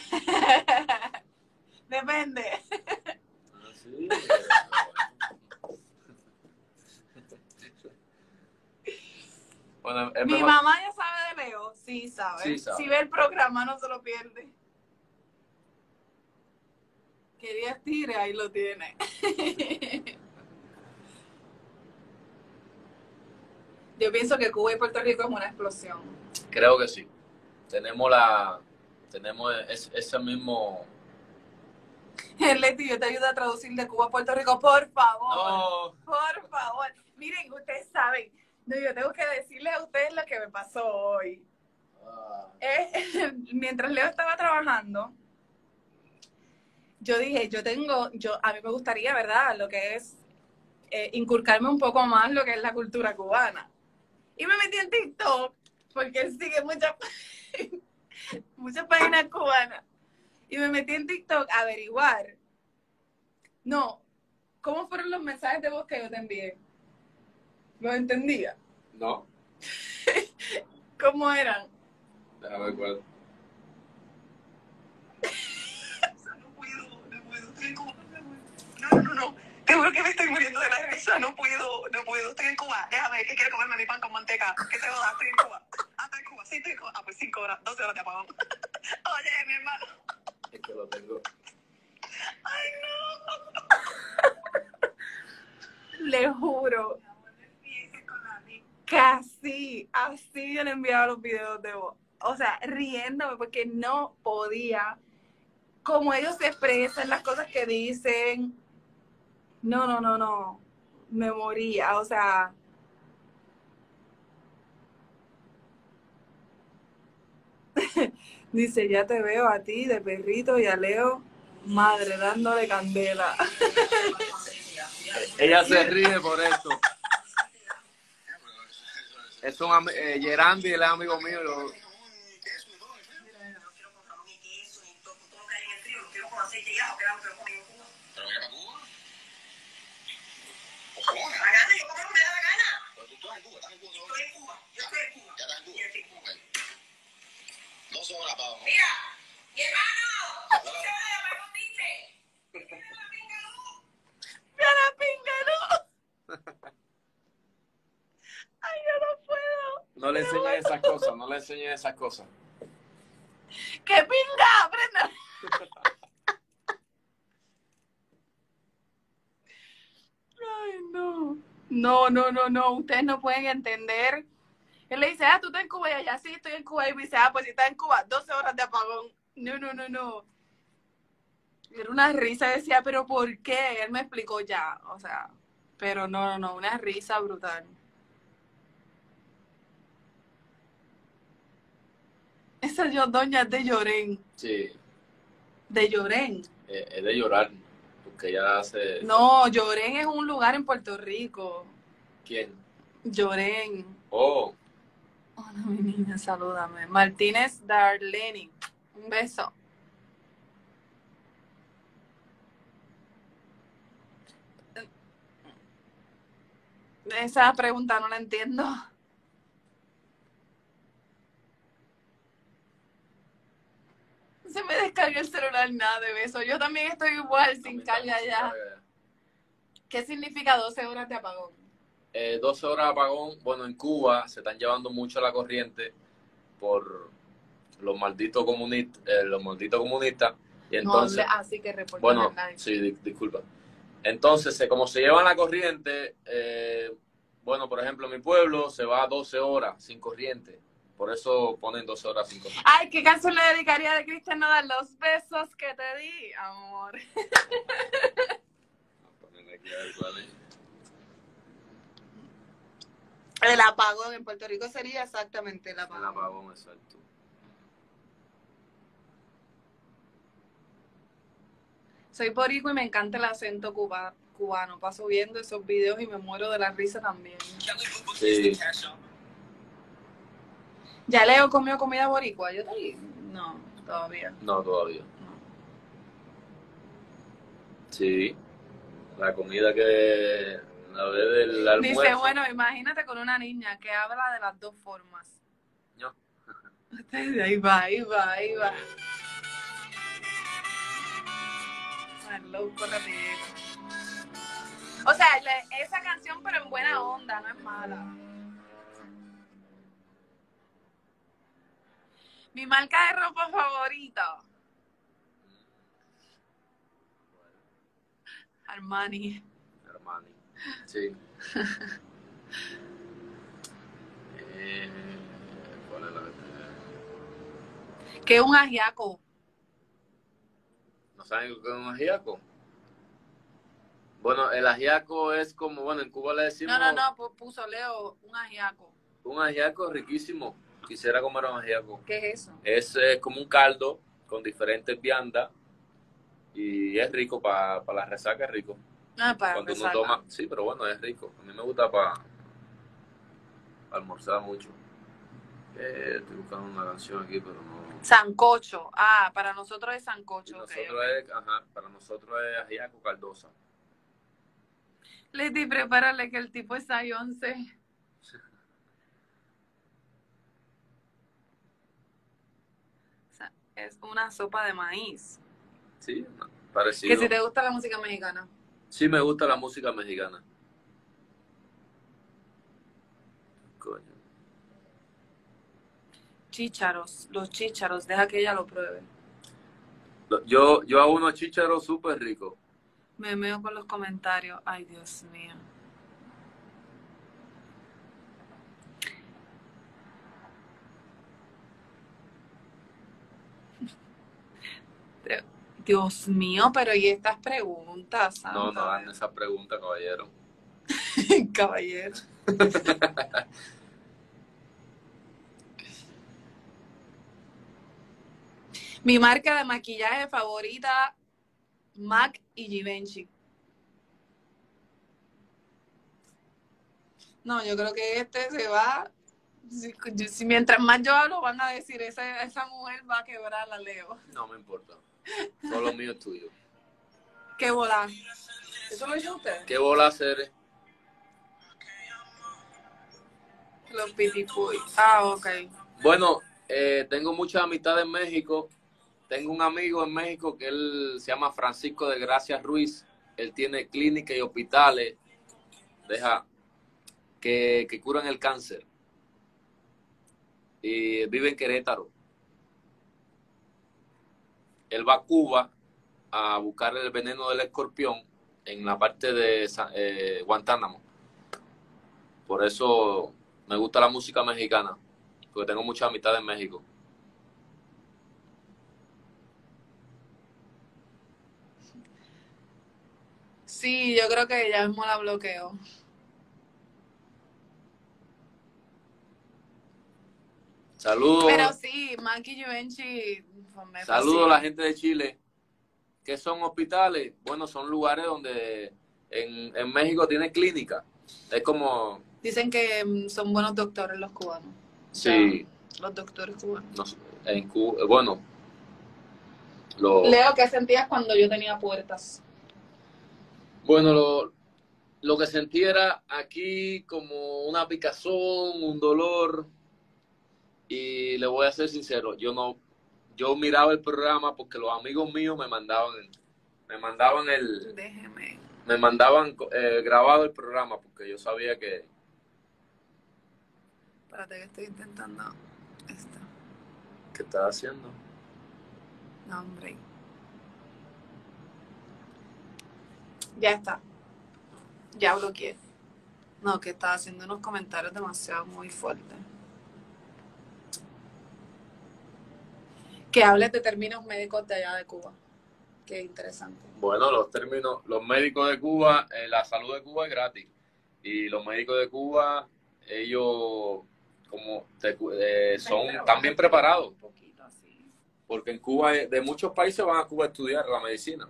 Depende. Sí. Bueno, es Mi mejor. mamá ya sabe de Leo. Sí sabe. Sí sabe. Si ve el programa no se lo pierde. Que Dios tire, ahí lo tiene. Yo pienso que Cuba y Puerto Rico es una explosión. Creo que sí. Tenemos ese mismo... Leti, yo te ayudo a traducir de Cuba a Puerto Rico, por favor. No. Por favor. Miren, ustedes saben. No, yo tengo que decirles a ustedes lo que me pasó hoy. Mientras Leo estaba trabajando, yo dije, a mí me gustaría, ¿verdad? Lo que es inculcarme un poco más lo que es la cultura cubana. Y me metí en TikTok, porque él sigue muchas páginas cubanas. Y me metí en TikTok a averiguar. No, ¿cómo fueron los mensajes de voz que yo te envié? ¿Los entendía? No. ¿Cómo eran? Déjame ver cuál. No. Te juro que me estoy muriendo de la risa. No puedo. Estoy en Cuba. Déjame ver que quiero comerme mi pan con manteca. ¿Qué te jodas? Estoy en Cuba. Estoy en Cuba. Sí, estoy en Cuba. Pues 5 horas, 12 horas de apagón. Oye, mi hermano. Es que lo tengo. Ay, no. Le juro. Casi. Así yo le enviaba los videos de voz. O sea, riéndome porque no podía. Como ellos se expresan, las cosas que dicen. No. Me moría, o sea. Dice, ya te veo a ti de perrito y a Leo, madre, dándole candela. Ella se ríe por esto. Es un Gerandi, él es amigo mío. Mira, mi hermano, ay, yo no puedo. No le enseñen esas cosas, no le enseñen esas cosas. ¡Qué pinga! ¡Brenda! Ay, no. No. Ustedes no pueden entender. Él le dice, tú estás en Cuba y allá sí estoy en Cuba. Y me dice, pues si estás en Cuba, 12 horas de apagón. No. Era una risa, decía, pero ¿por qué? Él me explicó ya, o sea, pero no, una risa brutal. Esa yo, doña, es de Llorén. Sí, De Llorén. es de llorar, porque ella hace... No, Llorén es un lugar en Puerto Rico. ¿Quién? Llorén. Oh. Hola, mi niña, salúdame. Martínez Darleni. Un beso. Esa pregunta no la entiendo. Se me descarga el celular, nada de beso. Yo también estoy igual, sin carga ya. ¿Qué significa 12 horas de apagón? 12 horas de apagón. Bueno, en Cuba se están llevando mucho la corriente por los malditos comunistas. Y entonces, No, así que reportan bueno, el live. sí, disculpa. Entonces, como se llevan la corriente, bueno, por ejemplo, en mi pueblo se va 12 horas sin corriente. Por eso ponen 12 horas sin corriente. Ay, ¿qué canción le dedicaría de Cristian Nodal? Los besos que te di, amor. Vamos a ponerle aquí a ver cuál es. El apagón en Puerto Rico sería exactamente el El apagón. apagón, exacto. Soy boricua y me encanta el acento cubano. Paso viendo esos videos y me muero de la risa también. Sí. ¿Ya Leo comió comida boricua? Yo también. No, todavía. No, todavía. No. Sí. La comida que la vez del almuerzo. Dice, bueno, imagínate con una niña que habla de las dos formas. No. Ahí va, ahí va, ahí va. Loco rapidito. O sea, esa canción, pero en buena onda, no es mala. Mi marca de ropa favorita. Armani. Armani. Sí. ¿Cuál es la ¿Qué es un ajiaco? ¿No saben qué es un ajiaco? Bueno, el ajiaco es como, bueno, en Cuba le decimos... No, puso Leo un ajiaco. Un ajiaco riquísimo. Quisiera comer un ajiaco. ¿Qué es eso? Es como un caldo con diferentes viandas y es rico para la resaca, es rico. Ah, para Cuando uno resaca. toma, sí, pero bueno, es rico. A mí me gusta para almorzar mucho. Estoy buscando una canción aquí, pero no. Sancocho. Ah, para nosotros es Y sancocho. nosotros Okay. es, ajá, para nosotros es ajiaco caldosa. Leti, prepárale que el tipo es 11. O sea, es una sopa de maíz. Sí, Que parecido. si te gusta la música mexicana. Sí, me gusta la música mexicana. Coño. Chícharos, los chícharos, deja que ella lo pruebe. Yo hago unos chícharos súper ricos. Me meo con los comentarios. Ay, Dios mío. Dios mío, pero ¿y estas preguntas? No hagan esa pregunta, caballero. Caballero. Mi marca de maquillaje favorita, MAC y Givenchy. No, yo creo que este se va. Si mientras más yo hablo, van a decir, esa mujer va a quebrar la Leo. No me importa. Todo lo mío es tuyo. ¿Qué bola? ¿Eso lo hizo usted? ¿Qué bola hacer? Los pitipuy. Ah, ok. Bueno, tengo muchas amistades en México. Tengo un amigo en México que él se llama Francisco de Gracia Ruiz. Él tiene clínicas y hospitales que curan el cáncer. Y vive en Querétaro. Él va a Cuba a buscar el veneno del escorpión en la parte de Guantánamo. Por eso me gusta la música mexicana, porque tengo muchas amistades en México. Sí, yo creo que ya mismo la bloqueo. Saludos. Pero sí, MAC y Givenchy me Saludos a la fascinan. gente de Chile. ¿Qué son hospitales? Bueno, son lugares donde en México tiene clínica. Es como... Dicen que son buenos doctores los cubanos. Sí. Los doctores cubanos. No sé, en Cuba, bueno. Leo, ¿qué sentías cuando yo tenía puertas? Bueno, lo que sentí era aquí como una picazón, un dolor. Y le voy a ser sincero, yo miraba el programa porque los amigos míos me mandaban Déjeme. grabado el programa porque yo sabía que... Espérate que estoy intentando esto. ¿Qué estás haciendo? No, hombre. Ya está. Ya bloqueé. No, que está haciendo unos comentarios demasiado muy fuertes. Que hables de términos médicos de allá de Cuba. Qué interesante. Bueno, los médicos de Cuba, la salud de Cuba es gratis. Y los médicos de Cuba, ellos están bien preparados. Un poquito así. Porque en Cuba, de muchos países van a Cuba a estudiar la medicina.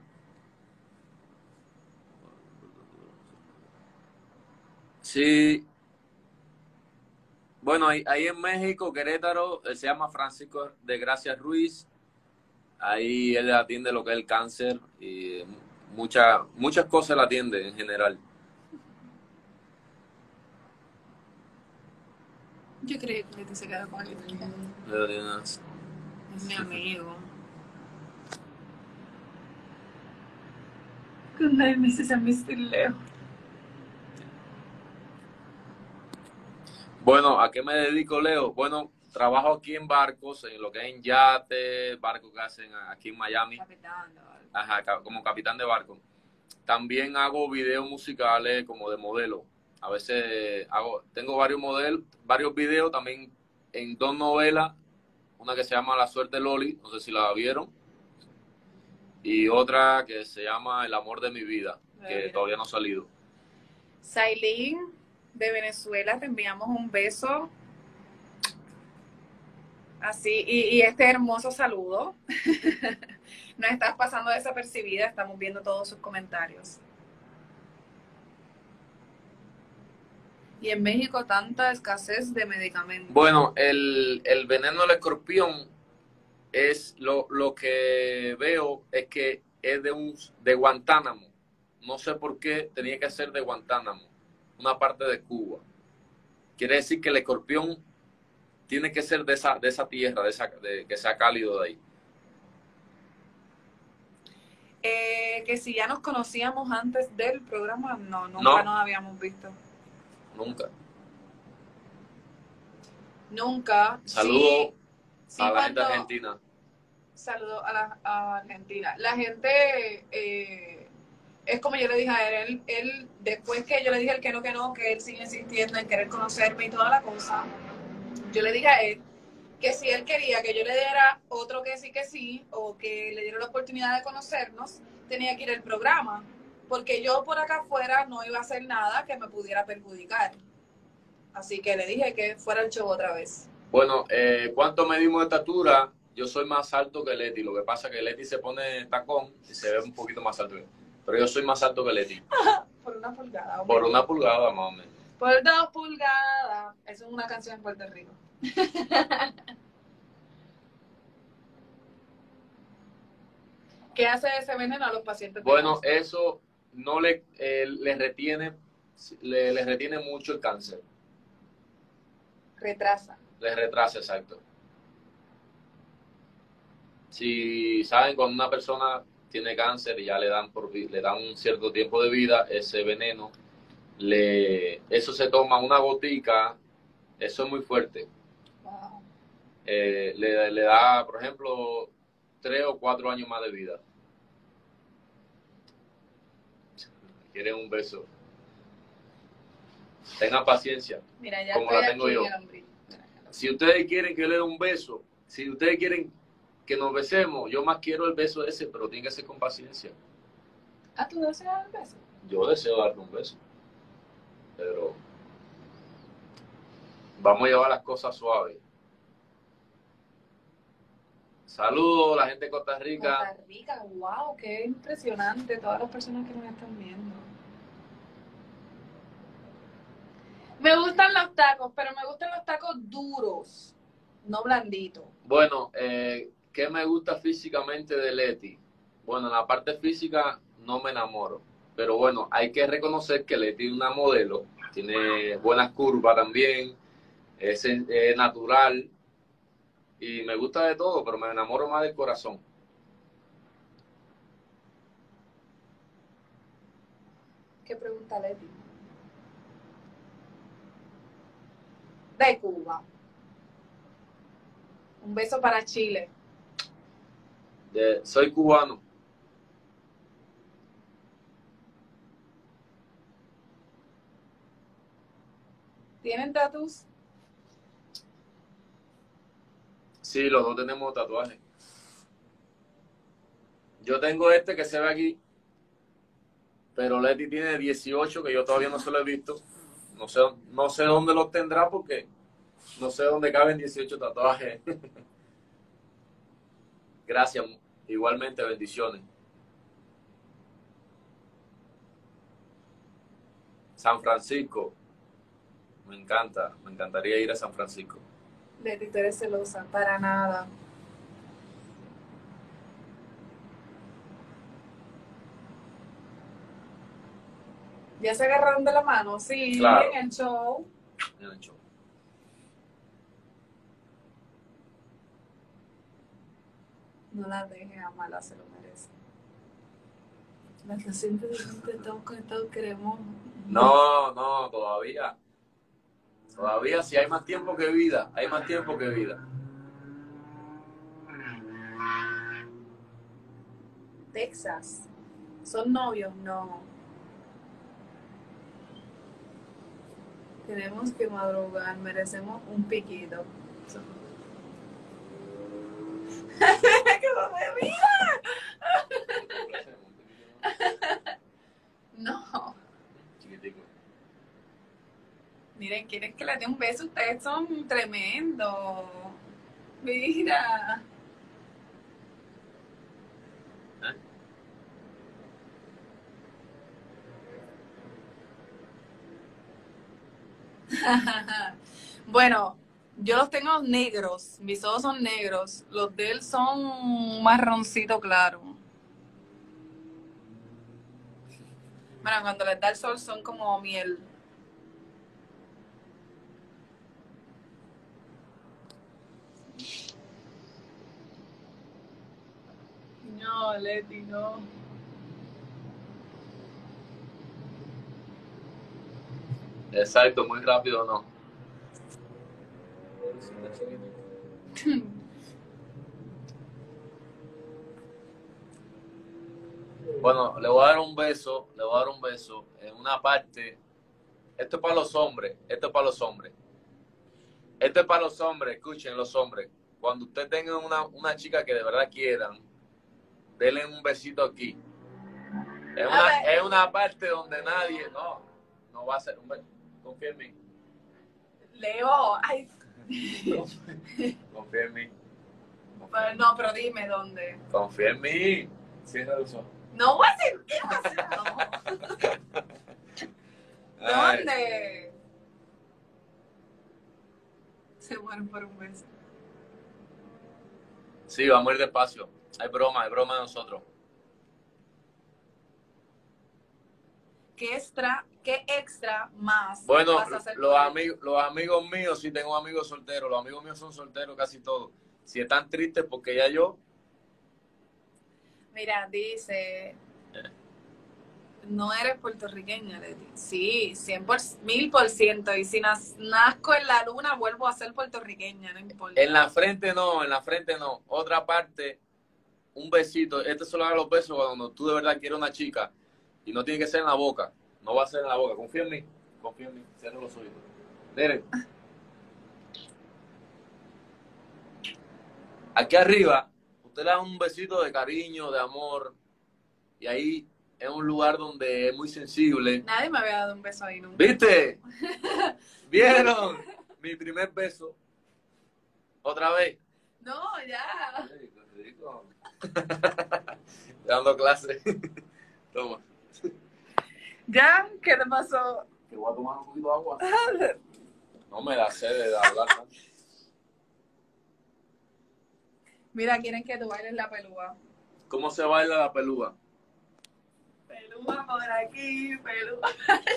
Sí. Bueno, ahí en México, Querétaro, él se llama Francisco de Gracia Ruiz. Ahí él atiende lo que es el cáncer y muchas cosas la atiende en general. Yo creí que Leti se quedó con el italiano. Es mi amigo. Good night, Mrs. and Mr. Leo. Bueno, ¿a qué me dedico, Leo? Bueno, trabajo aquí en barcos, en lo que es en yates, barcos que hacen aquí en Miami. Capitán de barco. Ajá, como capitán de barco. También hago videos musicales como de modelo. A veces tengo varios videos también en 2 novelas. Una que se llama La suerte Loli, no sé si la vieron. Y otra que se llama El amor de mi vida, que todavía no ha salido. Sailín, de Venezuela, te enviamos un beso. Así, y este hermoso saludo. No estás pasando desapercibida, estamos viendo todos sus comentarios. Y en México tanta escasez de medicamentos. Bueno, el veneno del escorpión es lo que veo es que es de Guantánamo. No sé por qué tenía que ser de Guantánamo, una parte de Cuba. Quiere decir que el escorpión tiene que ser de esa tierra, que sea cálido de ahí. Que si ya nos conocíamos antes del programa, nunca nos habíamos visto. Nunca. Saludos sí, a la gente argentina. Saludos a Argentina. La gente, es como yo le dije a él, después que yo le dije que no, que él sigue insistiendo en querer conocerme y toda la cosa, yo le dije a él que si él quería que yo le diera otro que sí, o que le diera la oportunidad de conocernos, tenía que ir al programa, porque yo por acá afuera no iba a hacer nada que me pudiera perjudicar. Así que le dije que fuera el show otra vez. Bueno, ¿cuánto medimos de estatura? Yo soy más alto que Leti. Lo que pasa es que Leti se pone tacón y se ve un poquito más alto. Pero yo soy más alto que Leti. Por 1 pulgada. Por 1 pulgada, más o menos. Por 2 pulgadas. Eso es una canción en Puerto Rico. ¿Qué hace ese veneno a los pacientes? Bueno, eso no les retiene mucho el cáncer. Retrasa. Les retrasa, exacto. Si saben, cuando una persona tiene cáncer y ya le dan un cierto tiempo de vida, ese veneno, eso se toma una gotica, eso es muy fuerte. Wow. Le da, por ejemplo, 3 o 4 años más de vida. Quieren un beso. Tengan paciencia. Mira, ya como la tengo yo. Si ustedes quieren que yo le dé un beso, si ustedes quieren que nos besemos, yo más quiero el beso ese, pero tiene que ser con paciencia. ¿Ah, tú deseas el beso? Yo deseo darle un beso, pero vamos a llevar las cosas suaves. Saludos a la gente de Costa Rica. Costa Rica, wow, qué impresionante todas las personas que nos están viendo. Me gustan los tacos, pero me gustan los tacos duros, no blanditos. Bueno, ¿qué me gusta físicamente de Leti? Bueno, en la parte física no me enamoro, pero bueno, hay que reconocer que Leti es una modelo, tiene buenas curvas también, es natural y me gusta de todo, pero me enamoro más del corazón. ¿Qué pregunta Leti? De Cuba. Un beso para Chile. Soy cubano. ¿Tienen tatus? Sí, los dos tenemos tatuajes. Yo tengo este que se ve aquí, pero Leti tiene 18 que yo todavía no se lo he visto. No sé dónde los tendrá porque no sé dónde caben 18 tatuajes. Gracias, igualmente, bendiciones. San Francisco, me encanta, me encantaría ir a San Francisco. Leti, tú eres celosa, para nada. ¿Ya se agarraron de la mano? Sí, Claro. en el show. En el show. No la dejes, Amala, se lo merece. La reciente de todos queremos. No, no, todavía. Todavía si hay más tiempo que vida, hay más tiempo que vida. Texas. ¿Son novios? No. Tenemos que madrugar, merecemos un piquito. ¡Qué me mira! No. Chiquitico. Miren, quieren que les dé un beso. Ustedes son tremendos. Mira. ¿Eh? Bueno, yo los tengo negros. Mis ojos son negros. Los de él son marroncito claro. Bueno, cuando les da el sol son como miel. No, Leti, no. Exacto, muy rápido no. Bueno, le voy a dar un beso, le voy a dar un beso en una parte. Esto es para los hombres, esto es para los hombres. Esto es para los hombres, escuchen los hombres. Cuando usted tenga una chica que de verdad quieran, denle un besito aquí. Es una parte donde nadie, no va a ser un beso. Confía en mí. Leo, ay. Confía en mí. No, pero dime dónde. Confía en mí. Cierra los ojos. No voy a decir, ¿qué va a hacer? No. ¿Dónde? Se mueren por un beso. Sí, vamos a ir despacio. Hay broma de nosotros. ¿Qué extra más Bueno, vas a hacer los por él? amigos míos, sí tengo amigos solteros. Los amigos míos son solteros casi todos. Si están tristes porque ya yo. Mira, dice, no eres puertorriqueña, Leti. Sí, 100%, 1000%. Y si nazco en la luna, vuelvo a ser puertorriqueña, no importa. En la frente no. Otra parte, un besito. Este solo haga los besos cuando tú de verdad quieres una chica. Y no tiene que ser en la boca. No va a ser en la boca. Confía en mí. Cierra los oídos. Miren. Aquí arriba, usted le da un besito de cariño, de amor. Y ahí es un lugar donde es muy sensible. Nadie me había dado un beso ahí nunca. ¿Viste? ¿Vieron? Mi primer beso. ¿Otra vez? No, ya. Ay, qué rico. Dando clase. Toma. ¿Ya? ¿Qué te pasó? Te voy a tomar un poquito de agua. No me da sed de hablar. Mira, quieren que tú bailes la pelúa. ¿Cómo se baila la pelúa? Pelúa por aquí, pelúa.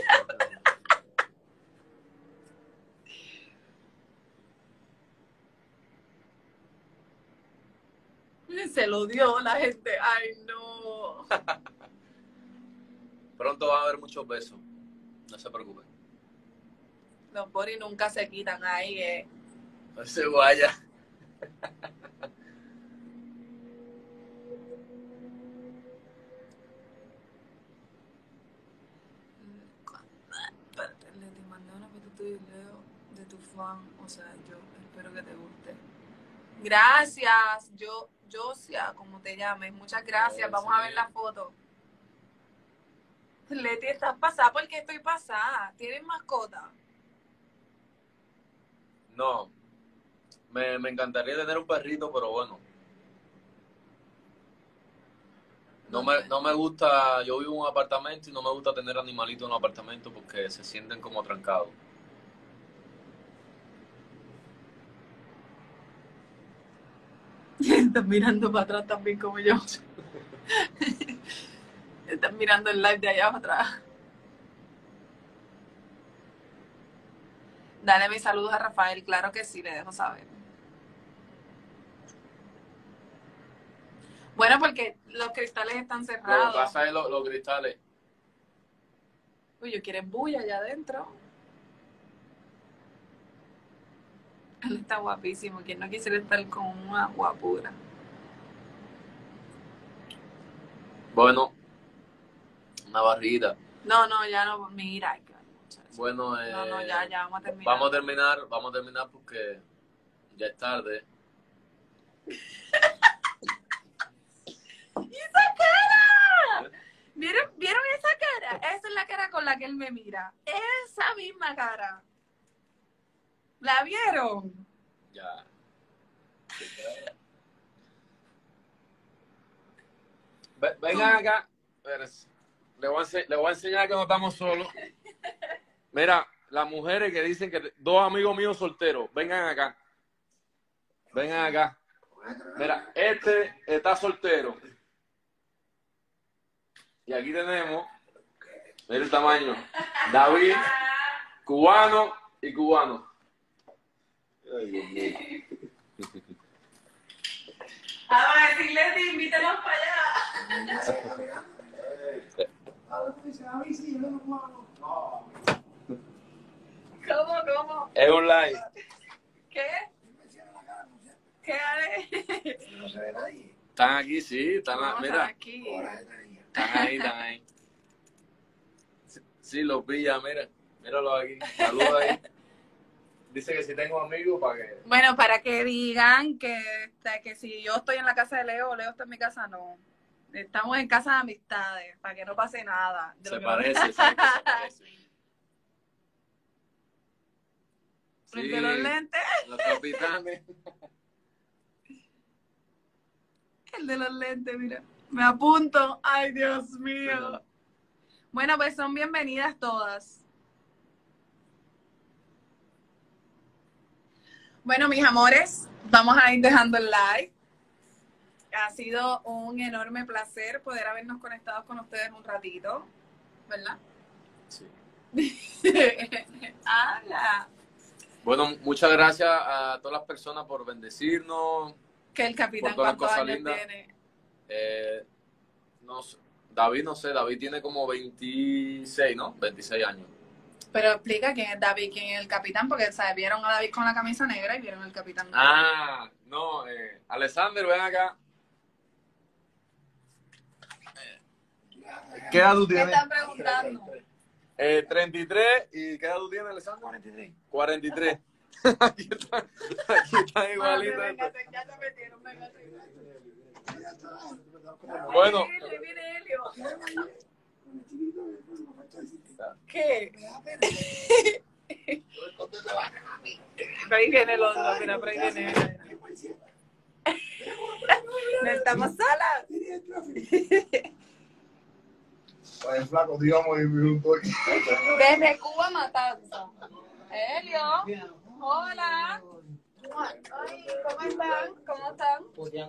Se lo dio la gente. Ay, no. Pronto van a haber muchos besos. No se preocupen. Los boris nunca se quitan ahí, No se vaya. Espérate, le mandé una foto tuya y Leo. fan, o sea, yo espero que te guste. Gracias, Josia, como te llames, muchas gracias. Vamos a ver la foto. Leti, ¿estás pasada? ¿Por qué estoy pasada? ¿Tienes mascota? No, me encantaría tener un perrito, pero bueno. No me gusta, yo vivo en un apartamento y no me gusta tener animalitos en un apartamento porque se sienten como trancados. Estás mirando para atrás también como yo. Estás mirando el live de allá para atrás. Dale mis saludos a Rafael, claro que sí, le dejo saber. Bueno, porque los cristales están Lo que cerrados. pasa es los cristales. Uy, yo quiero bulla allá adentro. Él está guapísimo. ¿Quién no quisiera estar con una guapura? Bueno, una barrida. No, ya no. Mira. Bueno, No, ya vamos a terminar. Vamos a terminar porque ya es tarde. ¿Y esa cara? ¿Vieron esa cara? Esa es la cara con la que él me mira. Esa misma cara. ¿La vieron? Ya. Vengan acá. Espérense. Le voy a enseñar que no estamos solos. Mira, las mujeres que dicen que dos amigos míos solteros, vengan acá. Vengan acá. Mira, este está soltero. Y aquí tenemos, mira el tamaño, David, cubano y cubano. Ay, Dios mío. Vamos a decirle, invítanos para allá. ¿Cómo? Es un live. ¿Qué? ¿Qué haré? Están aquí, sí, Vamos mira, aquí. están ahí. Sí, los vi ya, míralo aquí, saludos ahí. Dice que si tengo amigos para que... Bueno, para que digan que si yo estoy en la casa de Leo está en mi casa, no. Estamos en casa de amistades, para que no pase nada. Se parece, sí, se parece. Sí, de los lentes. Los capitanes. El de los lentes, mira. Me apunto. Ay, Dios mío. Bueno, pues son bienvenidas todas. Bueno, mis amores, vamos a ir dejando el like. Ha sido un enorme placer poder habernos conectado con ustedes un ratito, ¿verdad? Sí. ¡Hala! Bueno, muchas gracias a todas las personas por bendecirnos. Que el capitán, Por todas las ¿cuántos cosas años lindas. tiene? No sé, David, no sé, David tiene como 26, ¿no? 26 años. Pero explica quién es David, quién es el capitán, porque ¿sabes? Vieron a David con la camisa negra y vieron al capitán. Ah, no, Alexander, ven acá. ¿Qué edad tú ¿Qué tienes? están preguntando? 33. ¿Y qué edad tú tienes, Alexander? 43. Aquí están igualitos. Venga, ya se metieron, venga. Bueno. Ahí viene Helio. ¿Qué? Pero ahí viene el otro, mira, pero ahí viene él. No estamos solas. Oye, flaco, digamos, y me junto aquí. Desde Cuba Matanza. Helio. Hola. Ay, ¿cómo están? ¿Cómo están?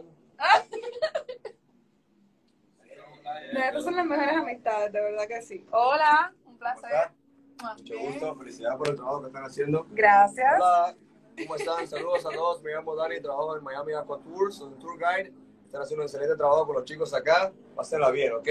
Estas son las mejores amistades, de verdad que sí. Hola, un placer. Mucho gusto, felicidades por el trabajo que están haciendo. Gracias. Hola, ¿cómo están? Saludos a todos, me llamo Dani, trabajo en Miami Aqua Tours, soy un tour guide. Están haciendo un excelente trabajo con los chicos acá, pásenla bien, ¿ok?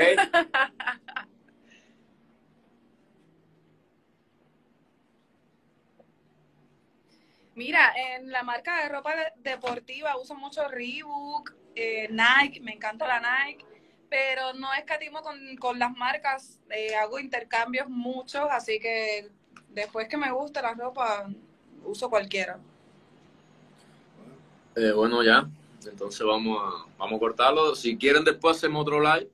Mira, en la marca de ropa deportiva uso mucho Reebok, Nike, me encanta la Nike, pero no escatimo con las marcas, hago intercambios muchos, así que después que me guste la ropa, uso cualquiera. Bueno, ya. Entonces vamos a cortarlo. Si quieren, después hacemos otro live.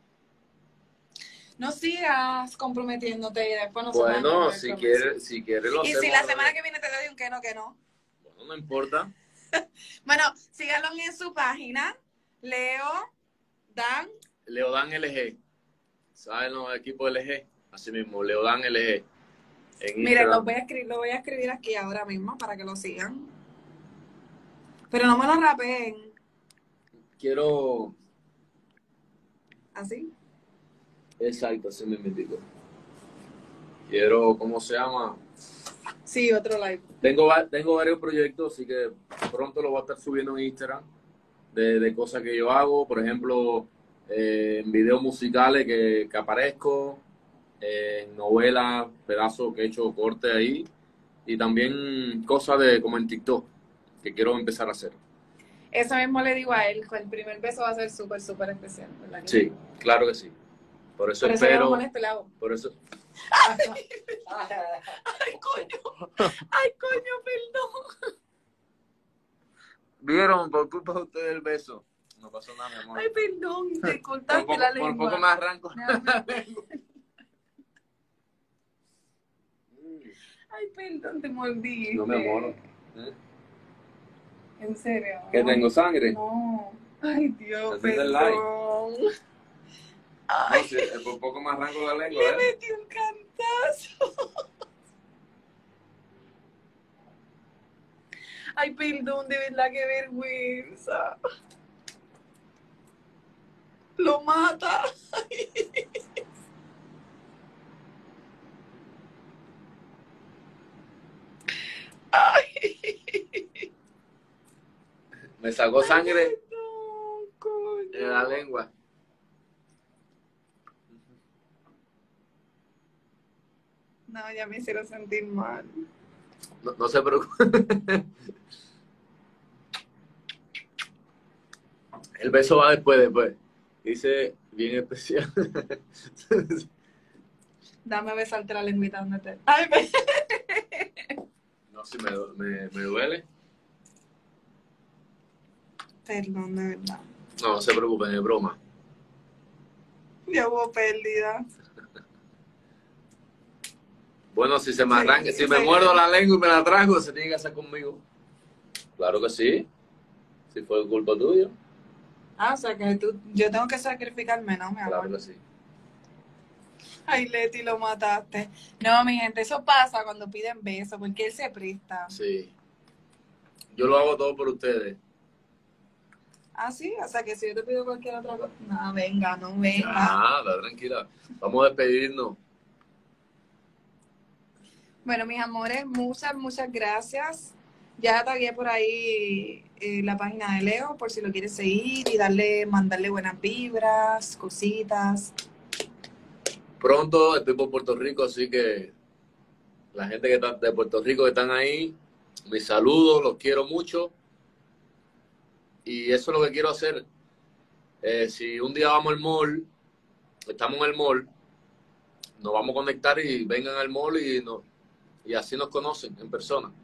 No sigas comprometiéndote y después no se Bueno, puede si quieres lo Y hacemos. si la otra semana vez. que viene te doy un que no. Bueno, no importa. Bueno, síganlo en su página, Leo Dan. Leodan LG. ¿Saben los equipos LG? Así mismo, Leodan LG. En Miren, lo Instagram. voy a escribir aquí ahora mismo para que lo sigan. Pero no me lo rapeen. Quiero... ¿Así? Exacto, así mismo digo. Quiero, ¿cómo se llama? Sí, otro live. Tengo varios proyectos, así que pronto lo voy a estar subiendo en Instagram de cosas que yo hago. Por ejemplo, en videos musicales que aparezco, en novelas, pedazos que he hecho corte ahí. Y también cosas como en TikTok, que quiero empezar a hacer. Eso mismo le digo a él, el primer beso va a ser súper, súper especial, ¿verdad? que Sí, claro que sí. Por eso Por eso le espero... molesto el agua. Por eso... Ay, coño, perdón. ¿Vieron? Por culpa de ustedes el beso. No pasó nada, mi amor. Ay, perdón, te cortaste la lengua. Por poco me arranco la lengua. Ay, perdón, te mordí. No me amor. ¿En serio? ¿Qué tengo sangre? No. Ay, Dios, Así es el like. perdón. No, sí, por poco me arranco la lengua. Le metí un cantazo. Ay, perdón, de verdad, qué vergüenza. Lo mata. Ay. Me sacó sangre No, coño. en la lengua. No, ya me hicieron sentir mal. No se preocupe. El beso va después. Dice bien especial. Dame besarte la lengüita donde te... Ay, me... No, si me duele. Perdón, de verdad. No se preocupen, es broma. Ya hubo pérdida. Bueno, si se me arranca, si me muerdo la lengua y me la trago, se tiene que hacer conmigo. Claro que sí. Si fue culpa tuya. Ah, o sea que yo tengo que sacrificarme, ¿no, mi amor? Claro que sí. Ay, Leti, lo mataste. No, mi gente, eso pasa cuando piden besos, porque él se presta. Sí. Yo lo hago todo por ustedes. Ah, sí, o sea que si yo te pido cualquier otra cosa, no, venga, no venga. Nada, tranquila. Vamos a despedirnos. Bueno, mis amores, muchas gracias. Ya tagué por ahí la página de Leo, por si lo quieres seguir y mandarle buenas vibras, cositas. Pronto estoy por Puerto Rico, así que la gente que está de Puerto Rico que están ahí, mis saludos, los quiero mucho. Y eso es lo que quiero hacer. Si un día vamos al mall, estamos en el mall, nos vamos a conectar y vengan al mall y así nos conocen en persona.